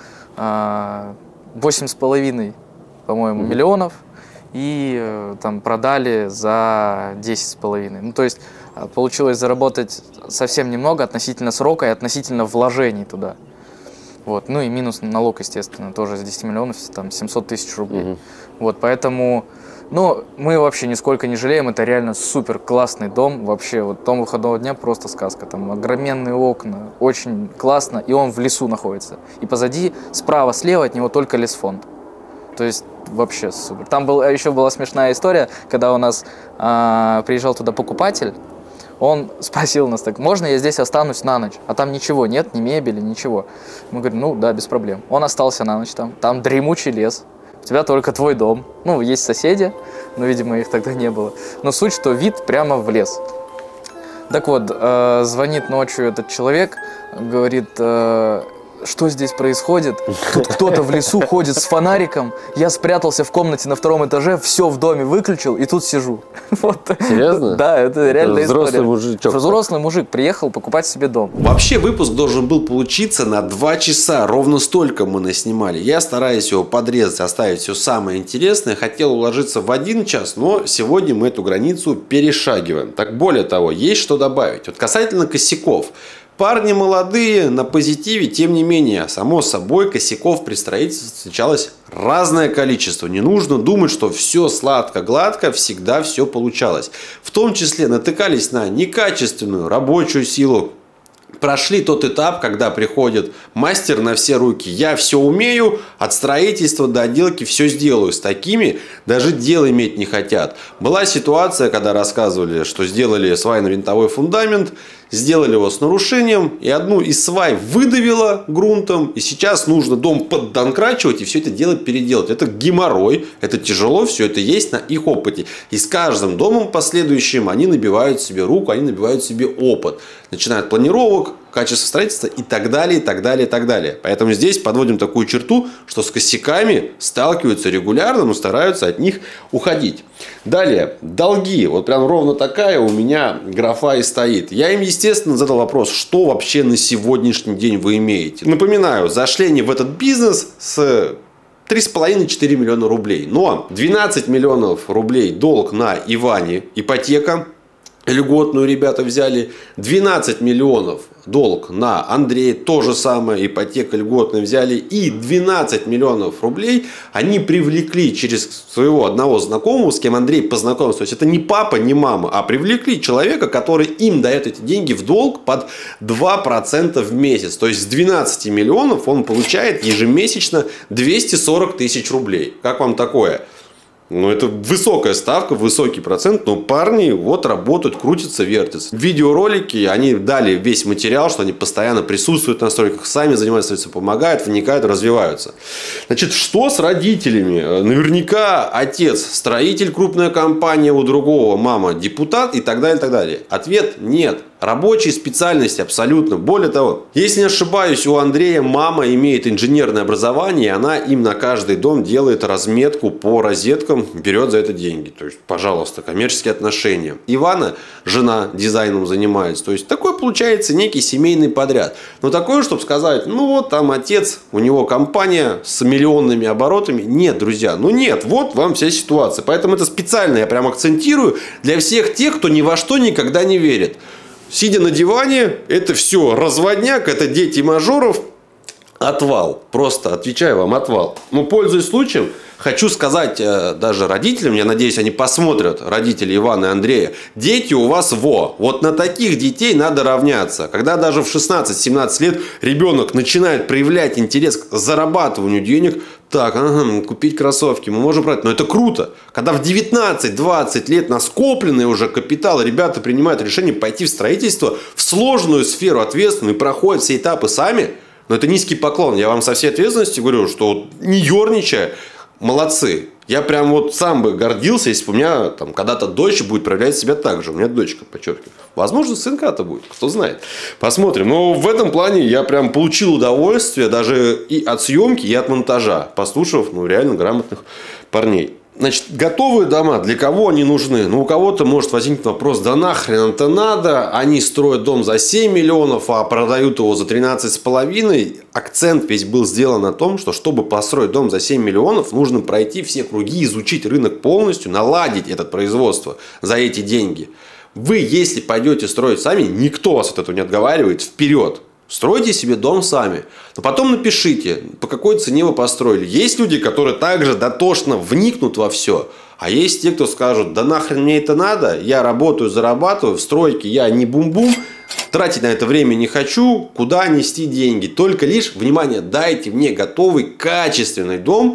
8,5, по-моему, миллионов, и там продали за 10,5. Ну, то есть получилось заработать совсем немного относительно срока и относительно вложений туда. Вот. Ну и минус налог, естественно, тоже с 10 миллионов, там 700 тысяч рублей. Вот, поэтому... Ну, мы вообще нисколько не жалеем, это реально супер классный дом, вообще, вот дом выходного дня просто сказка, там огроменные окна, очень классно, и он в лесу находится. И позади, справа, слева от него только лесфонд. То есть вообще супер. Там еще была смешная история, когда у нас приезжал туда покупатель. Он спросил нас так: можно я здесь останусь на ночь? А там ничего нет, ни мебели, ничего. Мы говорим: ну да, без проблем. Он остался на ночь там. Там дремучий лес. У тебя только твой дом. Ну, есть соседи, но, видимо, их тогда не было. Но суть, что вид прямо в лес. Так вот, звонит ночью этот человек, говорит: что здесь происходит? Тут кто-то в лесу ходит с фонариком. Я спрятался в комнате на 2-м этаже, все в доме выключил и тут сижу. Вот.
Серьезно?
Да, это реальная история.
Взрослый мужичок.
Взрослый мужик приехал покупать себе дом.
Вообще выпуск должен был получиться на 2 часа. Ровно столько мы наснимали. Я стараюсь его подрезать, оставить все самое интересное. Хотел уложиться в 1 час, но сегодня мы эту границу перешагиваем. Так более того, есть что добавить. Вот касательно косяков. Парни молодые, на позитиве, тем не менее, само собой, косяков при строительстве встречалось разное количество. Не нужно думать, что все сладко-гладко, всегда все получалось. В том числе натыкались на некачественную рабочую силу. Прошли тот этап, когда приходит мастер на все руки. Я все умею, от строительства до отделки все сделаю. С такими даже дело иметь не хотят. Была ситуация, когда рассказывали, что сделали свайно-винтовой фундамент, сделали его с нарушением, и одну из свай выдавило грунтом, и сейчас нужно дом поддонкрачивать и все это дело переделать. Это геморрой, это тяжело, все это есть на их опыте. И с каждым домом последующим они набивают себе руку, они набивают себе опыт. Начинают планировок, качество строительства и так далее, и так далее, и так далее. Поэтому здесь подводим такую черту, что с косяками сталкиваются регулярно, но стараются от них уходить. Далее, долги. Вот прям ровно такая у меня графа и стоит. Я им, естественно, задал вопрос, что вообще на сегодняшний день вы имеете. Напоминаю, зашли они в этот бизнес с 3,5-4 миллиона рублей. Но 12 миллионов рублей долг на Иване, ипотека. Льготную ребята взяли. 12 миллионов долг на Андрея, то же самое, ипотека льготную взяли. И 12 миллионов рублей они привлекли через своего одного знакомого, с кем Андрей познакомился. То есть это не папа, не мама, а привлекли человека, который им дает эти деньги в долг под 2% в месяц. То есть с 12 миллионов он получает ежемесячно 240 тысяч рублей. Как вам такое? Ну, это высокая ставка, высокий процент, но парни вот работают, крутятся, вертятся. Видеоролики, они дали весь материал, что они постоянно присутствуют на стройках, сами занимаются, помогают, вникают, развиваются. Значит, что с родителями? Наверняка отец строитель, крупная компания, у другого мама депутат и так далее, и так далее. Ответ – нет. Рабочие специальности абсолютно. Более того, если не ошибаюсь, у Андрея мама имеет инженерное образование, и она им на каждый дом делает разметку по розеткам, берет за это деньги. То есть, пожалуйста, коммерческие отношения. Ивана, жена, дизайном занимается. То есть, такой получается некий семейный подряд. Но такое, чтобы сказать, ну вот там отец, у него компания с миллионными оборотами. Нет, друзья, ну нет, вот вам вся ситуация. Поэтому это специально я прям акцентирую для всех тех, кто ни во что никогда не верит. Сидя на диване, это все разводняк, это дети мажоров. Отвал. Просто отвечаю вам, отвал. Но, пользуясь случаем, хочу сказать даже родителям, я надеюсь, они посмотрят, родители Ивана и Андрея, дети у вас вот на таких детей надо равняться. Когда даже в 16-17 лет ребенок начинает проявлять интерес к зарабатыванию денег, так, купить кроссовки, мы можем брать, но это круто. Когда в 19-20 лет на скопленный уже капитал ребята принимают решение пойти в строительство, в сложную сферу ответственную и проходят все этапы сами, но это низкий поклон. Я вам со всей ответственностью говорю, что не ерничая, молодцы. Я прям вот сам бы гордился, если бы у меня там когда-то дочь будет проявлять себя так же. У меня дочка, подчеркиваю. Возможно, сынка-то будет, кто знает. Посмотрим. Но в этом плане я прям получил удовольствие даже и от съемки, и от монтажа, послушав реально грамотных парней. Значит, готовые дома, для кого они нужны? Ну, у кого-то может возникнуть вопрос, да нахрен это надо? Они строят дом за 7 миллионов, а продают его за 13,5. Акцент весь был сделан на том, что чтобы построить дом за 7 миллионов, нужно пройти все круги, изучить рынок полностью, наладить это производство за эти деньги. Вы, если пойдете строить сами, никто вас от этого не отговаривает, вперед. Стройте себе дом сами. Но потом напишите, по какой цене вы построили. Есть люди, которые также дотошно вникнут во все. А есть те, кто скажут, да нахрен мне это надо. Я работаю, зарабатываю, в стройке я не бум-бум. Тратить на это время не хочу. Куда нести деньги? Только лишь, внимание, дайте мне готовый, качественный дом,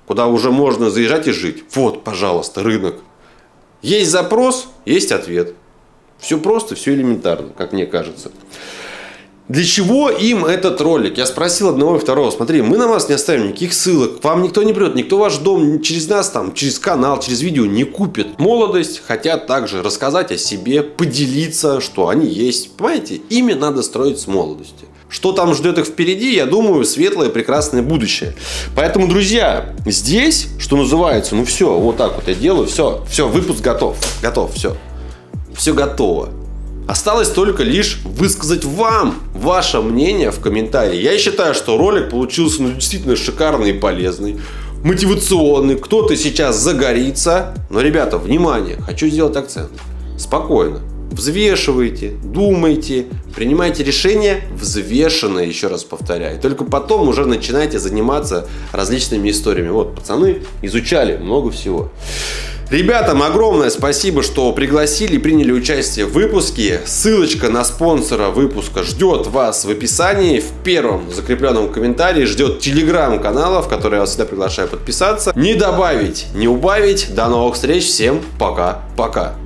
куда уже можно заезжать и жить. Вот, пожалуйста, рынок. Есть запрос, есть ответ. Все просто, все элементарно, как мне кажется. Для чего им этот ролик? Я спросил одного и второго. Смотри, мы на вас не оставим никаких ссылок. К вам никто не придет. Никто ваш дом через нас, там, через канал, через видео не купит. Молодость хотят также рассказать о себе, поделиться, что они есть. Понимаете, имя надо строить с молодости. Что там ждет их впереди, я думаю, светлое, прекрасное будущее. Поэтому, друзья, здесь, что называется, ну все, вот так вот я делаю, все, выпуск готов. Готов, все. Все готово. Осталось только лишь высказать вам ваше мнение в комментарии. Я считаю, что ролик получился действительно шикарный и полезный, мотивационный. Кто-то сейчас загорится. Но, ребята, внимание, хочу сделать акцент. Спокойно. Взвешивайте, думайте, принимайте решения взвешенно, еще раз повторяю. Только потом уже начинайте заниматься различными историями. Вот, пацаны изучали много всего. Ребятам огромное спасибо, что пригласили и приняли участие в выпуске. Ссылочка на спонсора выпуска ждет вас в описании. В первом закрепленном комментарии ждет телеграм-канала, в который я вас всегда приглашаю подписаться. Не добавить, не убавить. До новых встреч. Всем пока-пока.